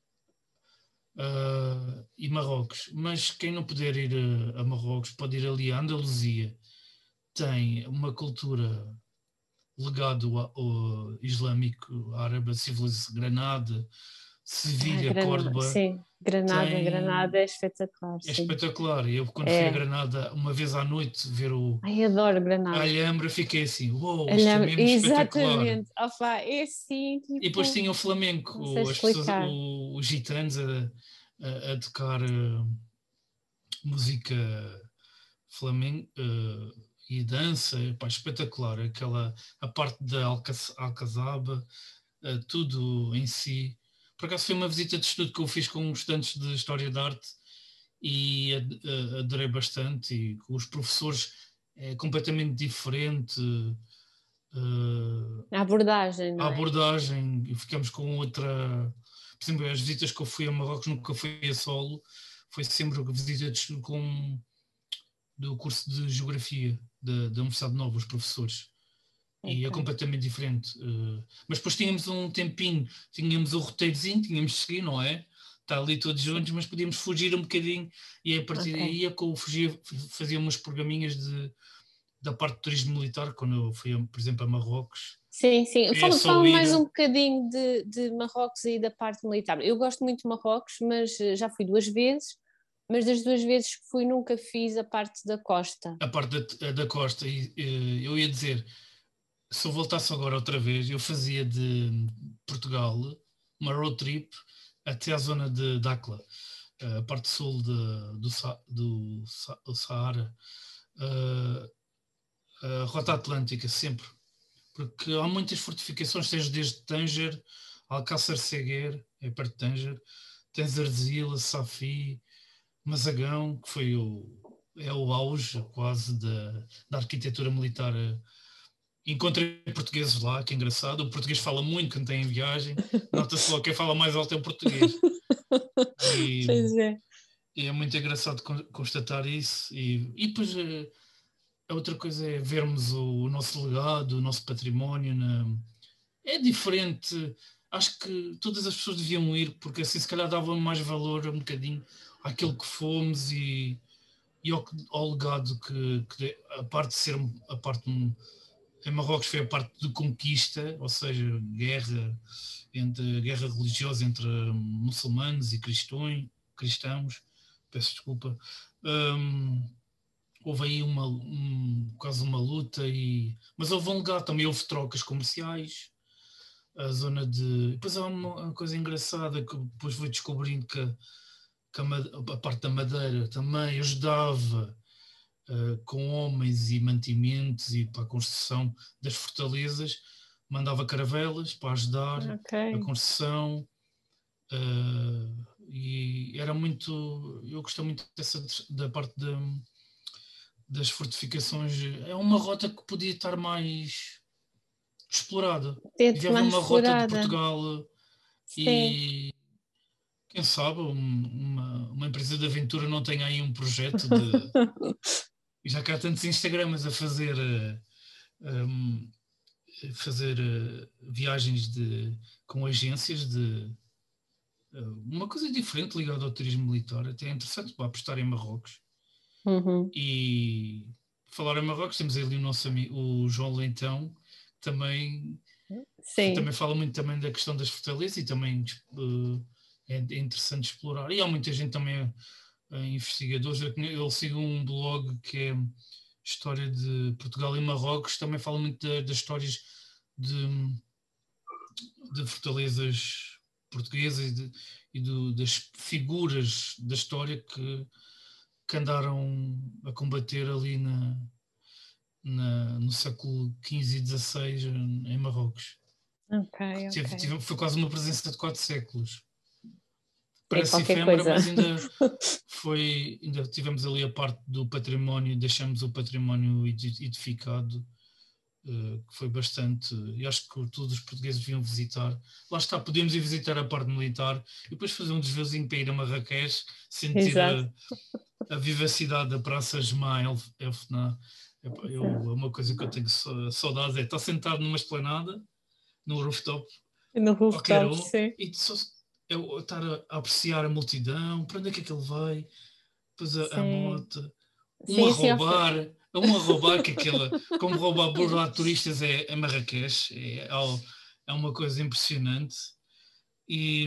e Marrocos. Mas quem não puder ir a Marrocos pode ir ali à Andaluzia. Tem uma cultura, legado ao islâmico árabe, a civilização Granada, Sevilha, Granada, Córdoba. sim, Granada Tem é espetacular, É sim. espetacular. Eu, quando fui a É, Granada, uma vez à noite, ver ai, adoro a Granada. Alhambra, fiquei assim: uou, isto é mesmo espetacular. Exatamente, opa, é assim, E depois tipo, tinha o não sei flamenco, as pessoas, explicar. os gitanos a tocar música flamenco e dança, pá, espetacular. A parte da Alcazaba, tudo em si. Por acaso foi uma visita de estudo que eu fiz com estudantes de História da Arte e adorei bastante. E com os professores é completamente diferente. A abordagem, A não é? abordagem, e ficamos com outra. Por exemplo, as visitas que eu fui a Marrocos nunca fui a solo, foi sempre visita de estudo do curso de Geografia da Universidade Nova, os professores. E é Ok, completamente diferente. Mas depois tínhamos um tempinho, tínhamos o roteirozinho, tínhamos de seguir, não é? Estar ali todos sim, juntos, mas podíamos fugir um bocadinho, e a partir ok. daí é que eu fugia, fazia umas programinhas da parte de turismo militar, quando eu fui, por exemplo, a Marrocos. Sim, sim. É só Fala mais um ir. bocadinho de Marrocos e da parte militar. Eu gosto muito de Marrocos, mas já fui 2 vezes, mas das 2 vezes que fui nunca fiz a parte da costa. A parte da costa, e eu ia dizer, se eu voltasse agora outra vez, eu fazia de Portugal uma road trip até à zona de Dakhla, a parte sul do Saara, a Rota Atlântica, sempre. Porque há muitas fortificações, tens desde Tanger, Alcácer Seguer, é perto de Tanger, tens Arzila, Safi, Mazagão, que é o auge quase da arquitetura militar. Encontrei portugueses lá, que é engraçado. O português fala muito quando tem em viagem. Nota-se logo que quem fala mais alto é o português. E, Pois é. e é muito engraçado constatar isso. E depois a outra coisa é vermos o nosso legado, o nosso património. É diferente. Acho que todas as pessoas deviam ir, porque assim se calhar davam mais valor um bocadinho àquilo que fomos e ao legado que a parte de ser a parte em Marrocos foi a parte de conquista, ou seja, guerra religiosa entre muçulmanos e cristãos, peço desculpa. Houve aí quase uma luta, mas houve um legado, também houve trocas comerciais, a zona de... Depois há uma coisa engraçada que depois fui descobrindo que a parte da madeira também ajudava com homens e mantimentos e para a construção das fortalezas, mandava caravelas para ajudar a Ok. construção, e era muito, eu gostei muito da parte das fortificações. É uma rota que podia estar mais explorada. Tente Devia haver mais uma rota de explorada. Portugal Sim. e quem sabe uma empresa de aventura não tem aí um projeto de... Já que há tantos Instagramas a fazer viagens com agências uma coisa diferente ligada ao turismo militar, até é interessante para apostar em Marrocos. Uhum. E falar em Marrocos, temos ali o nosso amigo, o João Leitão, também, que Sim. também fala muito também da questão das fortalezas e também é interessante explorar. E há muita gente também, investigadores, eu sigo um blog que é História de Portugal e Marrocos, também fala muito das histórias de, de fortalezas portuguesas das figuras da história que andaram a combater ali no século XV e XVI em Marrocos. Ok, ok. Foi quase uma presença de 4 séculos. É Parece qualquer efêmera, coisa. mas ainda tivemos ali a parte do património, deixamos o património edificado, que foi bastante, e acho que todos os portugueses deviam visitar. Lá está, podemos ir visitar a parte militar e depois fazer um desviozinho para ir a Marrakech, sentir Exato. a vivacidade da Praça Jemaa El Fna. É uma coisa que eu tenho saudades, é estar sentado numa esplanada, no rooftop, No qualquer rooftop, um, sim. e só estar a apreciar a multidão, para onde é que ele vai, depois a Sim. moto, um a Sim, assim, roubar, que aquela, como roubar burlar turistas é Marrakech, é uma coisa impressionante. E,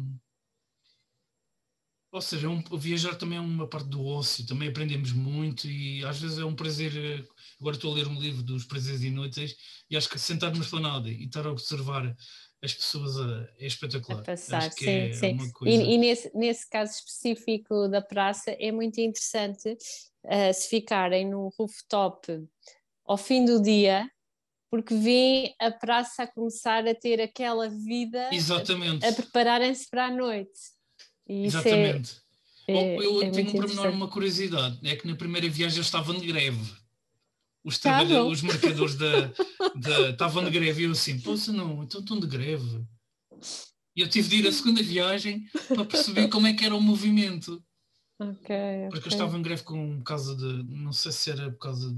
ou seja, viajar também é uma parte do ócio, também aprendemos muito e às vezes é um prazer. Agora estou a ler um livro dos Prazeres Inúteis e acho que sentar numa esplanada e estar a observar as pessoas é a espetacular. passar, Acho que sim, é sim. uma coisa. E nesse caso específico da praça é muito interessante se ficarem num rooftop ao fim do dia, porque vê a praça a começar a ter aquela vida, a Exatamente, prepararem-se para a noite. E isso exatamente. Eu é tenho um muito pormenor, interessante. uma curiosidade, é que na primeira viagem eu estava de greve. Estavam. Os marcadores estavam de greve e eu assim, poxa não, então estão de greve. E eu tive de ir a segunda viagem para perceber como é que era o movimento. Ok, Porque eu ok. estava em greve por causa não sei se era por causa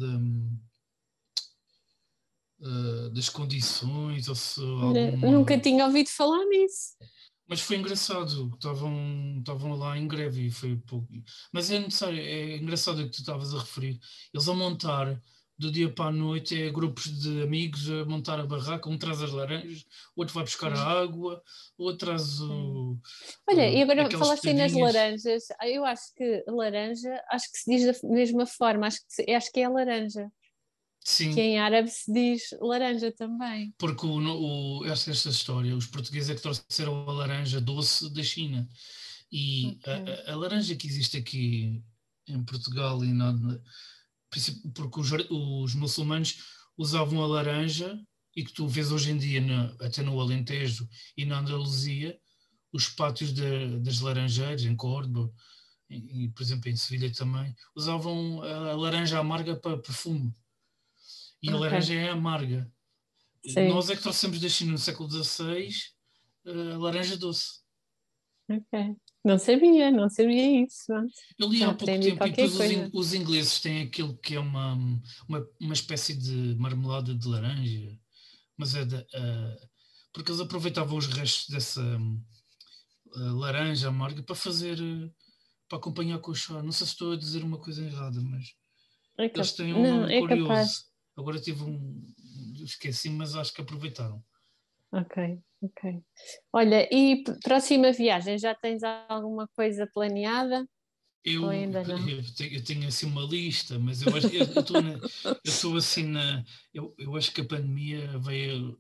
das condições ou se Olha, nunca alguma... tinha ouvido falar nisso. Mas foi engraçado, estavam lá em greve e foi pouco. Mas é necessário, é engraçado o que tu estavas a referir. Eles a montar do dia para a noite, grupos de amigos a montar a barraca, um traz as laranjas, outro vai buscar a Sim, água, outro traz sim. Olha, e agora aquelas falaste aí nas pedrinhas. laranjas. Eu acho que laranja, acho que se diz da mesma forma, acho que é a laranja. Sim. que em árabe se diz laranja também. Porque esta história, os portugueses é que trouxeram a laranja doce da China. E Okay. a laranja que existe aqui em Portugal, porque os muçulmanos usavam a laranja, e que tu vês hoje em dia, até no Alentejo e na Andaluzia, os pátios das laranjeiras, em Córdoba, e, por exemplo em Sevilha também, usavam a laranja amarga para perfume. E a laranja Ok. é amarga. Sim. Nós é que trouxemos da China no século XVI a laranja doce. Ok. Não sabia isso. Pronto. Eu li Já há pouco aprendi tempo, e qualquer depois coisa. os ingleses têm aquilo que é uma espécie de marmelada de laranja, mas porque eles aproveitavam os restos dessa laranja amarga para fazer, para acompanhar com o chá. Não sei se estou a dizer uma coisa errada, mas eles têm um Não, nome é capaz. curioso. Agora tive esqueci, mas acho que aproveitaram. Ok, ok. Olha, e próxima viagem, já tens alguma coisa planeada ou Eu, ainda não? eu tenho assim uma lista, mas eu estou assim eu acho que a pandemia veio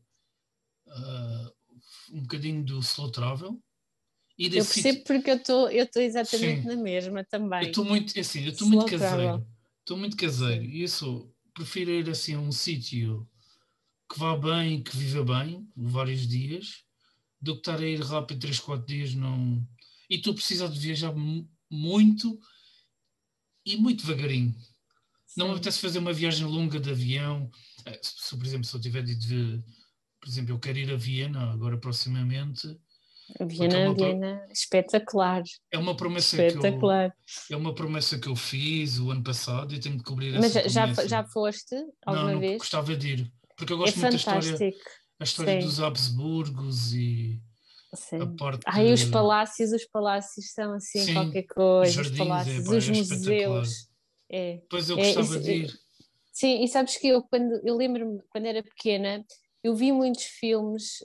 um bocadinho do slow travel e Eu desse percebo sítio. porque eu estou exatamente Sim, na mesma eu também. estou muito assim, eu estou muito Slow caseiro. travel. Estou muito caseiro Sim. e isso prefiro ir assim a um sítio que vá bem, que viva bem, vários dias, do que estar a ir rápido 3 4 dias não. E estou a precisar de viajar muito e muito devagarinho. Não me Sim. apetece fazer uma viagem longa de avião. Por exemplo, se eu tiver de, por exemplo, eu quero ir a Viena agora proximamente, porque Viena, Viena, espetacular. é uma promessa que eu Espetacular. é uma promessa que eu fiz o ano passado e tenho de cobrir Mas essa já promessa. foste Não, alguma não vez? gostava de ir, porque eu É gosto muito da história, fantástico. a história Sim, dos Habsburgos e a sim. parte, Ai, os palácios são assim sim, qualquer os coisa, os jardins, palácios, pá, os é espetacular. museus. É, Pois eu é, gostava de ir. sim, e sabes que quando eu lembro-me quando era pequena, eu vi muitos filmes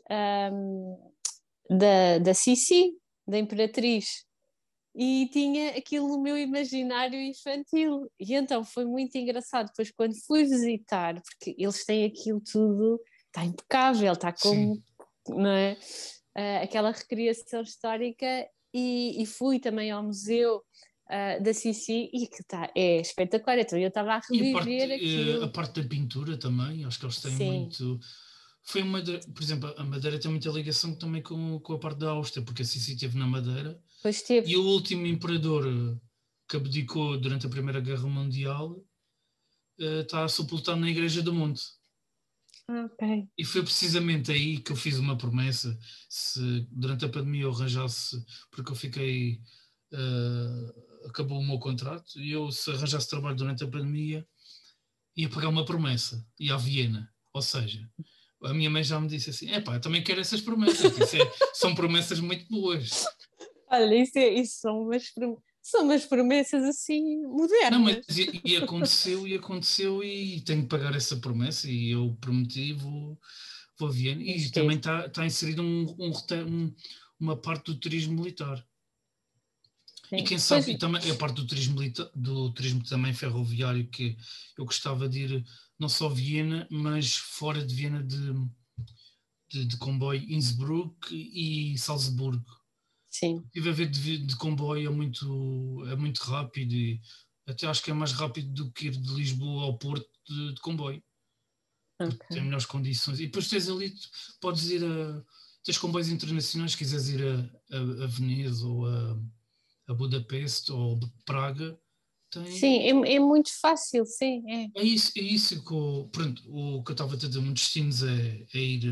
da Sissi, da Imperatriz, e tinha aquilo no meu imaginário infantil. E então foi muito engraçado. Depois, quando fui visitar, porque eles têm aquilo tudo, está impecável, está Sim. como, não é? Aquela recriação histórica, e fui também ao museu da Sissi e que é espetacular. Então eu estava a E reviver a aquilo. parte da pintura também, acho que eles têm Sim, muito. Por exemplo, a Madeira tem muita ligação também com a parte da Áustria, porque a Sissi esteve na Madeira pois teve. e o último imperador que abdicou durante a Primeira Guerra Mundial está sepultado na Igreja do Monte. Ok. E foi precisamente aí que eu fiz uma promessa. Se durante a pandemia eu arranjasse, porque eu fiquei. Acabou o meu contrato, e eu, se arranjasse trabalho durante a pandemia, ia pagar uma promessa, ia a Viena. Ou seja, a minha mãe já me disse assim: epá, eu também quero essas promessas, que são promessas muito boas. Olha, isso são umas promessas assim Não, mas modernas. e aconteceu, e tenho que pagar essa promessa, e eu prometi, vou a Viena. E também Investir. está inserido uma parte do turismo militar. E Sim. quem Pois, sabe, e também a parte do turismo, do turismo também ferroviário, que eu gostava de ir não só a Viena, mas fora de Viena de comboio, Innsbruck e Salzburgo. sim. Estive a ver de comboio, é muito rápido, e até acho que é mais rápido do que ir de Lisboa ao Porto de comboio, porque tem Ok. melhores condições. E depois tens ali, podes ir tens comboios internacionais, se quiseres ir a Veneza ou a Budapeste ou Praga, Sim, tem. é muito fácil, sim, é. É isso pronto, o que eu estava a ter muitos destinos é ir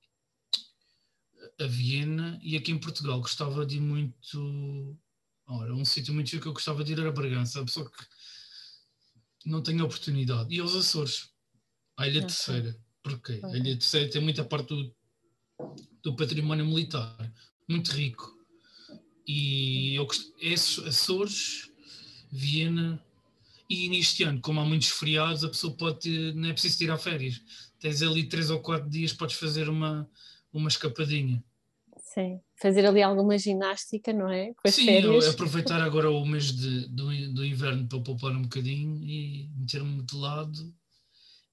a Viena, e aqui em Portugal gostava de ir muito. Ora, um sítio muito que eu gostava de ir era Bragança, só que não tenho oportunidade. E aos Açores, à Ilha Ok, Terceira. Porquê? A Ilha ok. Terceira tem muita parte do património militar, muito rico. E esses Açores, Viena. E neste ano, como há muitos feriados, a pessoa não é preciso tirar férias. Tens ali 3 ou 4 dias, podes fazer uma escapadinha. Sim. Fazer ali alguma ginástica, não é? Com as Sim, férias. aproveitar agora o mês do inverno para poupar um bocadinho e meter-me de lado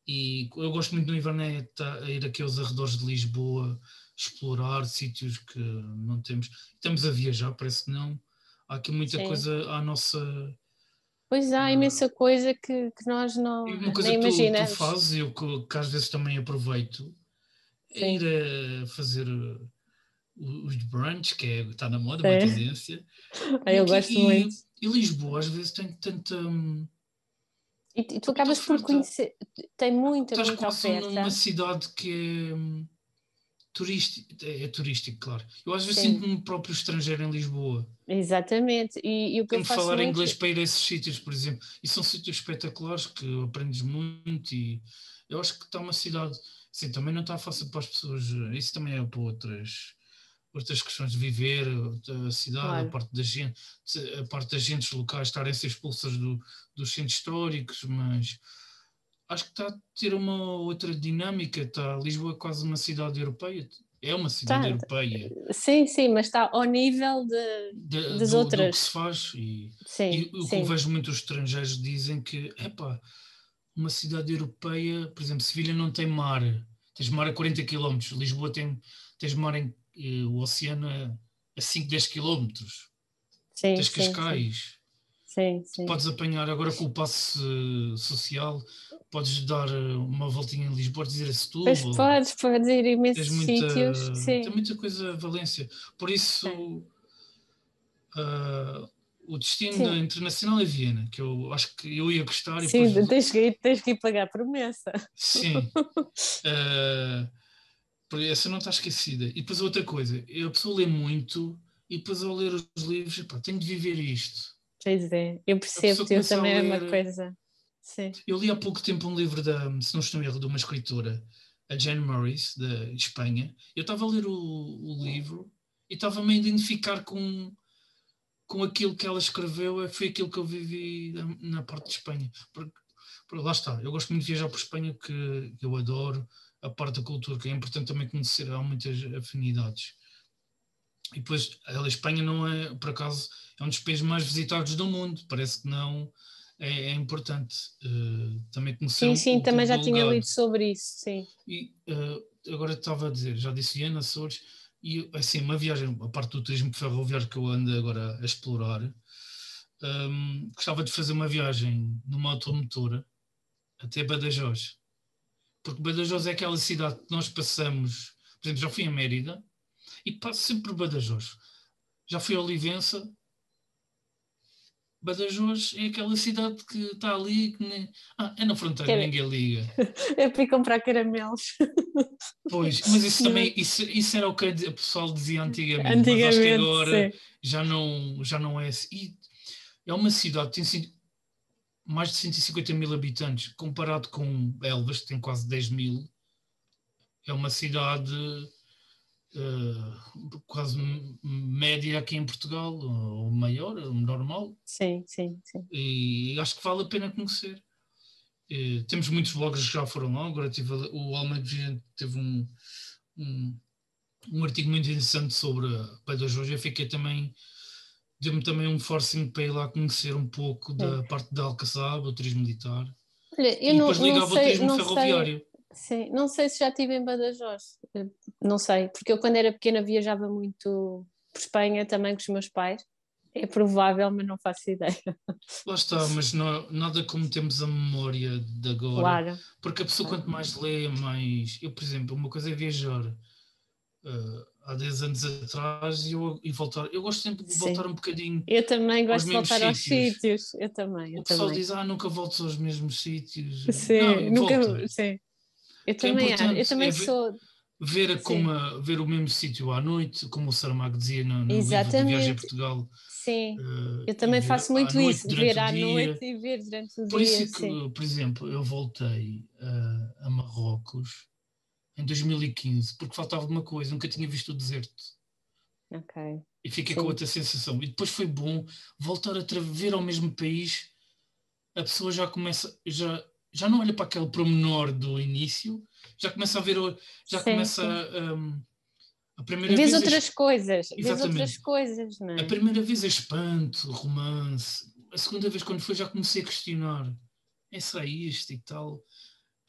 E eu gosto muito no inverno a ir aqui aos arredores de Lisboa, explorar sítios que não temos. Estamos a viajar, parece que não. Há aqui muita Sim. coisa à nossa. Pois há imensa coisa que nós E não, uma coisa nem que tu imaginamos. fazes, e eu que às vezes também aproveito, é ir Sim, a fazer os brunch, que está na moda, uma sim. tendência. E, Eu aqui, gosto muito. e Lisboa às vezes tem tanta, E tu muita acabas por oferta. conhecer, tem muita, Estás muita quase numa oferta. cidade que turístico, é turístico, claro. Eu às vezes Sim, sinto-me próprio estrangeiro em Lisboa. exatamente. E o que eu Tenho de faço falar muito, inglês para ir a esses sítios, por exemplo. E são sítios espetaculares que aprendes muito e eu acho que está uma cidade. Sim, também não está fácil para as pessoas. Isso também é para outras questões de viver, a cidade, claro, a parte das gentes locais estarem a ser expulsas dos centros históricos, mas acho que está a ter uma outra dinâmica. Lisboa é quase uma cidade europeia. É uma cidade tá, europeia sim, sim, mas está ao nível das do que se outras. faz. E Sim, o que eu sim, vejo muitos estrangeiros dizem que, epá, uma cidade europeia, por exemplo, Sevilha não tem mar, tens mar a 40 quilómetros, Lisboa tens mar o oceano a 5, 10 quilómetros, sim, tens sim, sim, Cascais, sim, tu sim. podes apanhar agora com o passe social, podes dar uma voltinha em Lisboa, dizer a Pois Setúbal, podes ir a tens imensos muita, sítios, tem sim. muita coisa a Valência, por Tem. isso o destino Sim, internacional é Viena, que eu acho que eu ia gostar e depois, sim, tens que ir pagar promessa. sim, uh, essa não está esquecida. E depois outra coisa, a pessoa lê muito e depois ao ler os livros, epá, tenho de viver isto. Pois é, eu A pessoa percebo-te, eu começa a também é uma ler. coisa. Sim, Eu li há pouco tempo um livro se não estou em erro, de uma escritora, a Jane Morris, da Espanha. Eu estava a ler o livro e estava-me a identificar com aquilo que ela escreveu, foi aquilo que eu vivi na parte de Espanha. Lá está, eu gosto muito de viajar por Espanha, que eu adoro a parte da cultura, que é importante também conhecer, há muitas afinidades. E depois, a Espanha não é, por acaso, é um dos países mais visitados do mundo, parece que não, é importante também conhecer sim, sim, o também já povo tinha lido alugado. sobre isso, sim. E agora estava a dizer, já disse Viana, Açores, e assim, uma viagem, a parte do turismo ferroviário que eu ando agora a explorar, gostava de fazer uma viagem numa automotora até Badajoz, porque Badajoz é aquela cidade que nós passamos, por exemplo, já fui a Mérida e passo sempre por Badajoz. Já fui a Olivença, Badajoz é aquela cidade que está ali, é na fronteira, Quero... ninguém liga. Eu fui comprar caramelos. Pois, mas isso Não. também, isso era o que o pessoal dizia antigamente, mas acho que Antigamente, agora sim. já não é assim. E é uma cidade que tem mais de 150 mil habitantes, comparado com Elvas, que tem quase 10 mil, é uma cidade quase média aqui em Portugal, ou maior, normal, Sim, sim, sim. e acho que vale a pena conhecer. Temos muitos bloggers que já foram lá, agora o Almeida Vigente teve um, um artigo muito interessante sobre a Badajoz. Eu fiquei também, deu-me também um forcing para ir lá conhecer um pouco Sim. da parte da Alcaçaba, o turismo militar, Olha, eu e depois não ligava ao sei, turismo não sei, ferroviário. sim, não sei se já estive em Badajoz. Não sei, porque eu quando era pequena viajava muito por Espanha também com os meus pais. É provável, mas não faço ideia. Lá está, mas não, nada como temos a memória de agora, Claro, porque a pessoa claro. quanto mais lê, mais. Eu, por exemplo, uma coisa é viajar há 10 anos atrás e voltar. Eu gosto sempre de voltar Sim. um bocadinho Eu também aos gosto de mesmos voltar aos sítios. sítios. Eu também, eu O pessoal também. diz, nunca voltes aos mesmos sítios. Sim, Não, nunca, volta. sim. Eu O que é também acho. Eu importante é também ver, sou, sim. ver o mesmo sítio à noite, como o Saramago dizia no livro de Viagem a Exatamente. Portugal, Sim. Eu e também ver faço à muito noite, isso, durante ver o à noite dia. e ver durante o Por isso dia, é que, sim. por exemplo, eu voltei a Marrocos em 2015, porque faltava uma coisa, nunca tinha visto o deserto. Ok. E fiquei com Sim. outra sensação. E depois foi bom voltar a ver ao mesmo país. A pessoa já começa, já não olha para aquele promenor do início, já começa a ver, já Sim, começa sim. a primeira Vês vez, outras coisas, vês outras exatamente, coisas, não a é? primeira vez é espanto, romance, a segunda vez quando foi já comecei a questionar, é só isto e tal.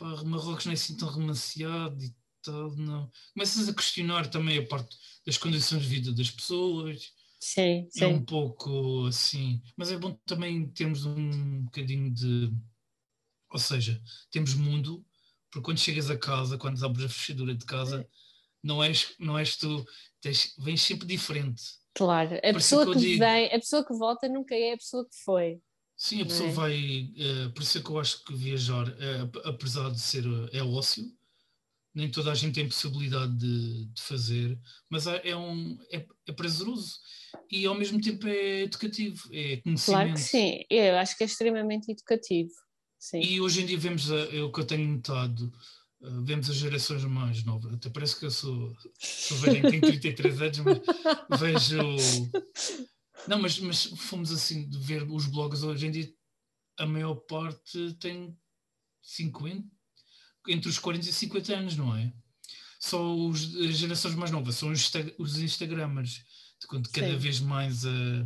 pá, Marrocos não é assim tão romanceado e tal, não. Começas a questionar também a parte das condições de vida das pessoas. Sim, É um sim. pouco assim, mas é bom também termos um bocadinho de, ou seja, temos mundo, porque quando chegas a casa, quando abres a fechadura de casa, não és tu, vens sempre diferente. Claro. A Por isso é que pessoa eu que digo, vem, a pessoa que volta nunca é a pessoa que foi, sim, a não pessoa é? vai, por isso é que eu acho que viajar, apesar de ser, é ócio, nem toda a gente tem possibilidade de fazer, mas é prazeroso e ao mesmo tempo é educativo, é Claro que conhecimento. sim. Eu acho que é extremamente educativo. Sim. E hoje em dia vemos, é o que eu tenho notado, vemos as gerações mais novas, até parece que eu sou velho, tenho 33 anos, mas vejo. Não, mas fomos assim de ver os blogs hoje em dia, a maior parte tem 50, entre os 40 e 50 anos, não é? Só as gerações mais novas são os Instagramers, de cada Sim, vez mais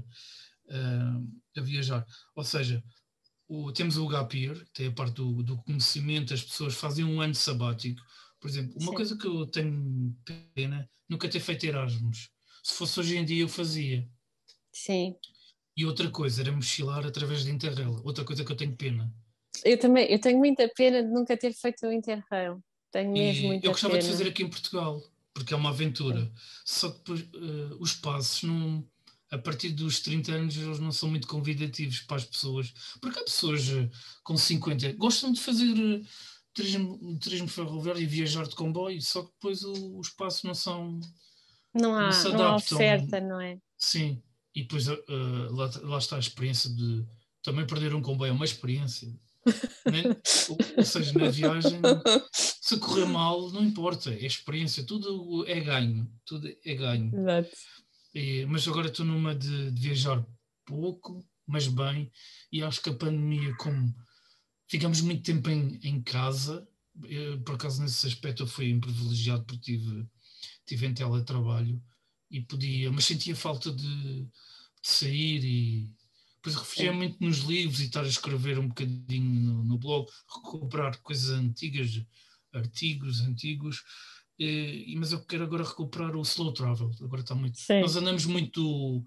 a viajar. Ou seja, temos o gap year, que tem a parte do conhecimento, as pessoas fazem um ano sabático. Por exemplo, uma sim, coisa que eu tenho pena, nunca ter feito Erasmus. Se fosse hoje em dia eu fazia. sim. E outra coisa era mochilar através de Interrail. Outra coisa que eu tenho pena. Eu também, eu tenho muita pena de nunca ter feito o Interrail. Tenho mesmo E eu muita gostava de fazer pena. aqui em Portugal, porque é uma Sim. aventura. Só que depois, os passos não, a partir dos 30 anos eles não são muito convidativos para as pessoas. Porque há pessoas com 50 gostam de fazer turismo ferroviário e viajar de comboio, só que depois os passos não se Não há adaptam. oferta, não é? Sim, e depois lá está a experiência de também perder um comboio, é uma experiência. Ou seja, na viagem, se correr mal, não importa, é experiência, tudo é ganho, tudo é ganho. Exato. Mas agora estou numa de viajar pouco, mas bem, e acho que a pandemia, como ficamos muito tempo em casa, por acaso nesse aspecto eu fui privilegiado porque tive em teletrabalho e podia, mas sentia falta de sair e depois refugiei-me Sim. muito nos livros e estar a escrever um bocadinho no blog, recuperar coisas antigas, artigos antigos, mas eu quero agora recuperar o slow travel. Agora está muito. Nós Sim. andamos muito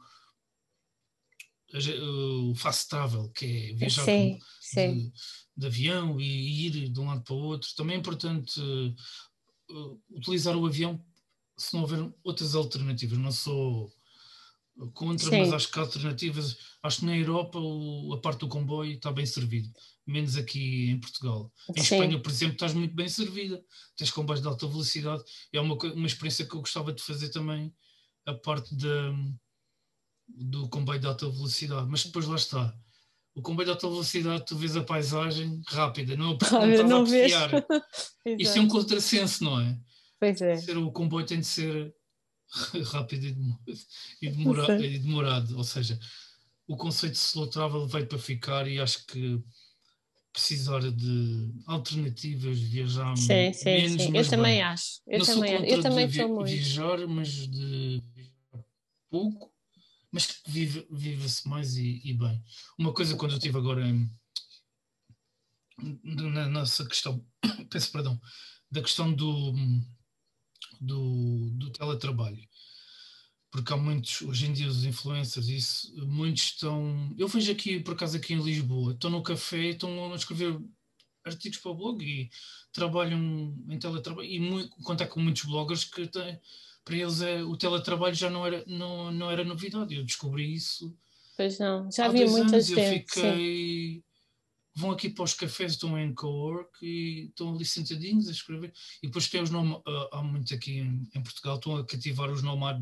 o fast travel, que é viajar Sim, sim. de, de avião e ir de um lado para o outro. Também é importante utilizar o avião se não houver outras alternativas. Não sou contra, mas Sim, acho que há alternativas. Acho que na Europa a parte do comboio está bem servido, menos aqui em Portugal. Em Espanha, sim. por exemplo, estás muito bem servida. Tens comboios de alta velocidade. É uma experiência que eu gostava de fazer também, a parte do comboio de alta velocidade. Mas depois lá está. O comboio de alta velocidade, tu vês a paisagem rápida, não estás a Não vês? apreciar. Isto é um Exato. contrassenso, não é? Pois é. O comboio tem de ser rápido Sim. e demorado. Ou seja, o conceito de slow travel veio para ficar e acho que precisar de alternativas, viajar Sim, sim, menos, sim. Eu mas também bem. acho. Eu Não sou também acho. Eu contra de também estou muito. viajar, mas de viajar pouco, mas que viva-se mais e bem. Uma coisa quando eu estive agora na nossa questão, peço perdão, da questão do teletrabalho. Porque há muitos, hoje em dia, os influencers, isso, muitos estão. Eu vejo aqui, por acaso, aqui em Lisboa, estão no café e estão a escrever artigos para o blog e trabalham em teletrabalho. E contar com muitos bloggers que têm, para eles o teletrabalho já não era novidade. Eu descobri isso Pois não. Já há havia 2 anos muita e eu gente, sim. fiquei. Vão aqui para os cafés, estão em cowork e estão ali sentadinhos a escrever. E depois tem os nomes, há muito aqui em Portugal, estão a cativar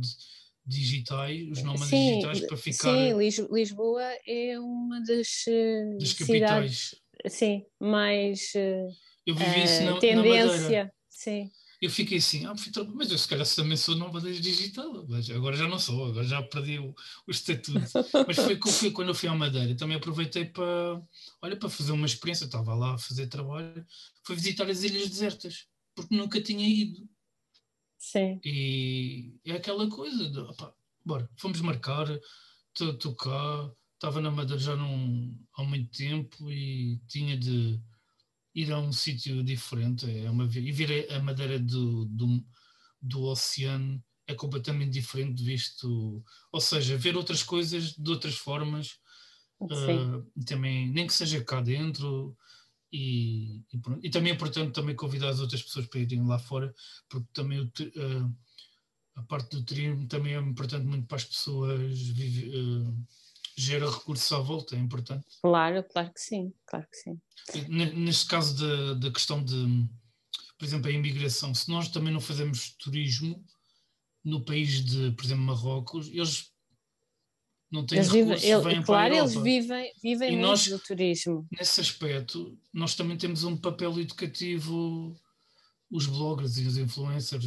os nómadas Sim, digitais para ficar sim, Lisboa é uma das das cidades, capitais. sim, mais Eu vivi isso na Madeira. tendência, sim. Eu fiquei assim, mas eu se calhar também sou nómada digital, mas agora já não sou, agora já perdi o estatuto. Mas foi quando eu fui à Madeira, também aproveitei para fazer uma experiência, eu estava lá a fazer trabalho, fui visitar as ilhas desertas, porque nunca tinha ido. Sim, E é aquela coisa, opá, bora, fomos marcar, estou cá, estava na Madeira já há muito tempo e tinha de ir a um sítio diferente, e ver a madeira do oceano é completamente diferente visto, ou seja, ver outras coisas de outras formas, também, nem que seja cá dentro, e também é importante também convidar as outras pessoas para irem lá fora, porque também a parte do turismo também é importante muito para as pessoas gera recursos à volta, é importante. Claro, claro que sim, claro que sim. Neste caso da questão de, por exemplo, a imigração, se nós também não fazemos turismo no país de, por exemplo, Marrocos, eles não têm recursos, vêm para a Europa. Claro, eles vivem muito nós, do turismo. Nesse aspecto, nós também temos um papel educativo, os bloggers e os influencers,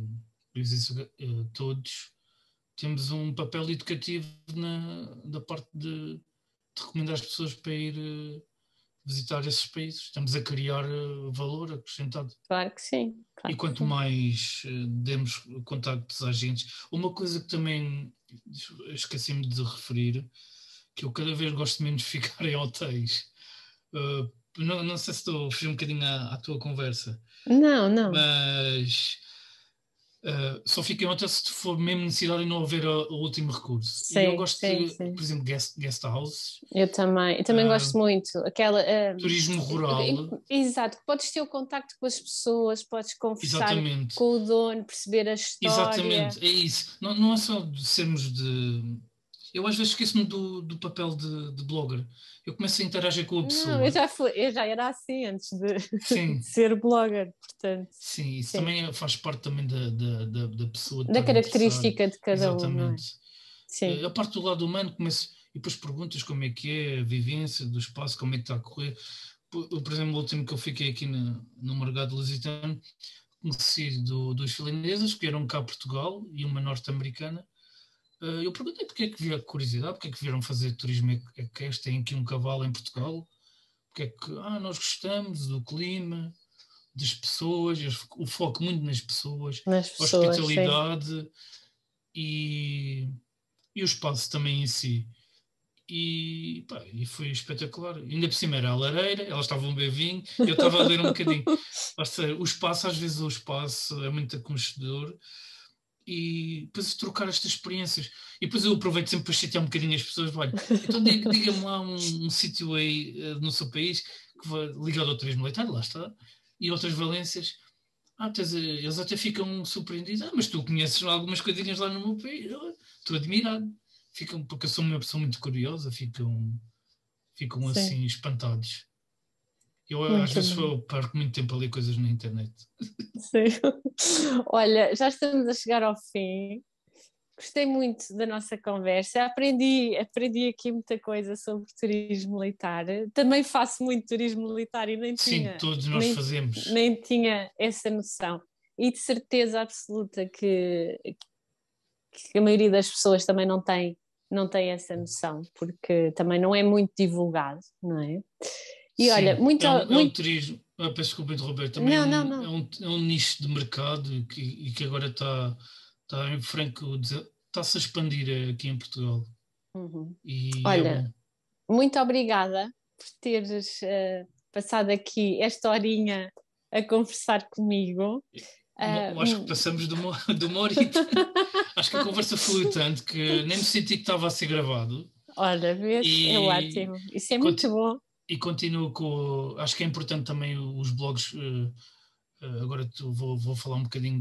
todos, temos um papel educativo da parte de recomendar as pessoas para ir visitar esses países. Estamos a criar valor acrescentado. Claro que sim. Claro E quanto mais demos contactos a agentes. Uma coisa que também esqueci-me de referir, que eu cada vez gosto menos de ficar em hotéis. Não sei se estou a fugir um bocadinho à tua conversa. Não. Mas só fica em hotel se for mesmo necessidade e não houver o último recurso. Sim, e eu gosto de, sim. por exemplo, guest houses. Eu também gosto muito. Turismo rural. Exato, podes ter o contacto com as pessoas, podes conversar Exatamente. com o dono, perceber a história. Exatamente, é isso. Não é só de sermos de... Eu às vezes esqueço-me do papel de blogger. Eu começo a interagir com a pessoa. Não, eu já era assim antes Sim. de ser blogger, portanto. Sim, isso também faz parte também da pessoa. Da característica de cada um. Exatamente. Sim. A parte do lado humano, começo, e depois perguntas como é que é a vivência do espaço, como é que está a correr. Por exemplo, o último que eu fiquei aqui no Mercado Lusitano, conheci duas finlandesas que vieram cá a Portugal e uma norte-americana. Eu perguntei porque é que vieram, curiosidade, porque é que vieram fazer turismo equestre, tem aqui um cavalo em Portugal, porque é que nós gostamos do clima, das pessoas, o foco muito nas pessoas, a hospitalidade e o espaço também em si. E foi espetacular. Ainda por cima era a lareira, elas estavam a beber vinho, eu estava a ler um bocadinho. Ou seja, às vezes o espaço é muito aconchegedor e depois trocar estas experiências. E depois eu aproveito sempre para chatear um bocadinho as pessoas. Olha, então diga-me lá um sítio aí no seu país que vai ligado ao turismo militar, lá está, e outras valências. Eles até ficam surpreendidos. Mas tu conheces algumas coisinhas lá no meu país? Estou admirado. Porque eu sou uma pessoa muito curiosa, ficam assim espantados. Eu às vezes perco muito tempo a ler coisas na internet. Sim. Olha, já estamos a chegar ao fim. Gostei muito da nossa conversa. Aprendi aqui muita coisa sobre turismo militar. Também faço muito turismo militar e nem tinha. Sim, todos nós fazemos. Nem tinha essa noção. E de certeza absoluta que a maioria das pessoas também não tem essa noção, porque também não é muito divulgado, não é? E sim, olha, um turismo. Peço desculpa interromper, também não. É um nicho de mercado e que agora está em franco, está-se a expandir aqui em Portugal. Uhum. E olha, muito obrigada por teres passado aqui esta horinha a conversar comigo. Eu acho que passamos de uma horita. Acho que a conversa fluiu tanto que nem me senti que estava a ser gravado. Olha, vês? É ótimo. Isso é muito bom. E continuo com... Acho que é importante também os blogs. Agora vou falar um bocadinho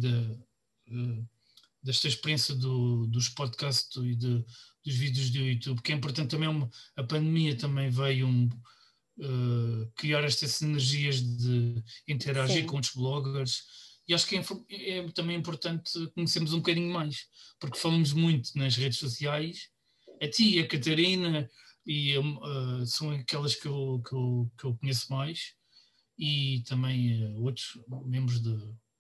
desta experiência dos podcasts e dos vídeos do YouTube, que é importante também. A pandemia também veio criar estas sinergias de interagir com os bloggers. E acho que é também importante conhecermos um bocadinho mais, porque falamos muito nas redes sociais. A ti e a Catarina são aquelas que eu conheço mais, e também outros membros da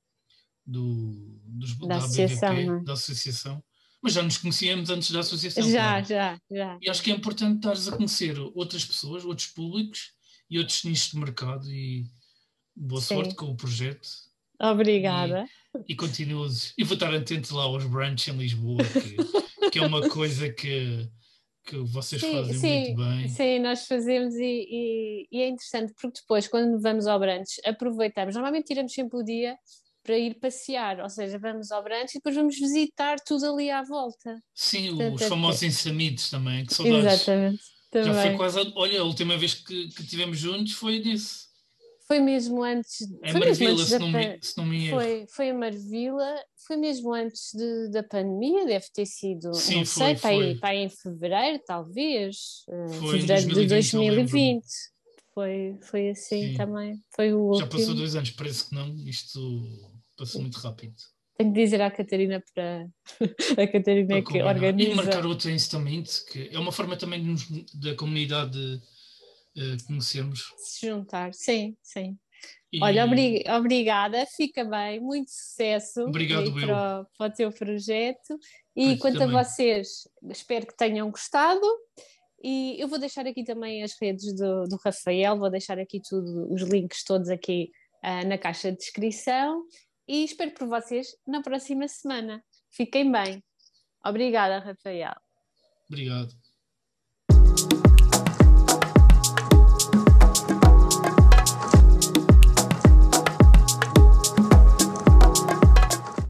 associação, ABVP, da associação. Mas já nos conhecíamos antes da associação. Já. E acho que é importante estares a conhecer outras pessoas, outros públicos e outros nichos de mercado, e boa sorte com o projeto. Obrigada. E continuas. E vou estar atento lá aos brunch em Lisboa, que é uma coisa que que vocês Sim, fazem muito sim, bem. sim, nós fazemos e é interessante porque depois, quando vamos ao brunch, aproveitamos. Normalmente tiramos sempre o dia para ir passear, ou seja, vamos ao brunch e depois vamos visitar tudo ali à volta. Sim, os Portanto, famosos insamidos também, que saudades. exatamente, Já foi também. quase. Olha, a última vez que tivemos juntos foi nisso. É Foi mesmo Marvila, antes se não me erro. foi a Marvila, foi mesmo antes da pandemia, deve ter sido, Sim, não sei, foi, foi. para aí em fevereiro, talvez, Foi em fevereiro de 2020, eu lembro-me. 2020. Foi assim Sim. também, foi o Já passou último. 2 anos, parece que não. Isto passou muito rápido. Tenho que dizer à Catarina para a Catarina é Para que combinar. E organiza marcar outro instamento, que é uma forma também da comunidade conhecermos. se juntar. Sim, sim. Olha, E obrigada, fica bem, muito sucesso aí obrigado eu, para o teu projeto. para E ti quanto a também. vocês, espero que tenham gostado. E eu vou deixar aqui também as redes do Rafael, vou deixar aqui tudo, os links todos aqui na caixa de descrição. E espero por vocês na próxima semana. Fiquem bem. Obrigada, Rafael. Obrigado.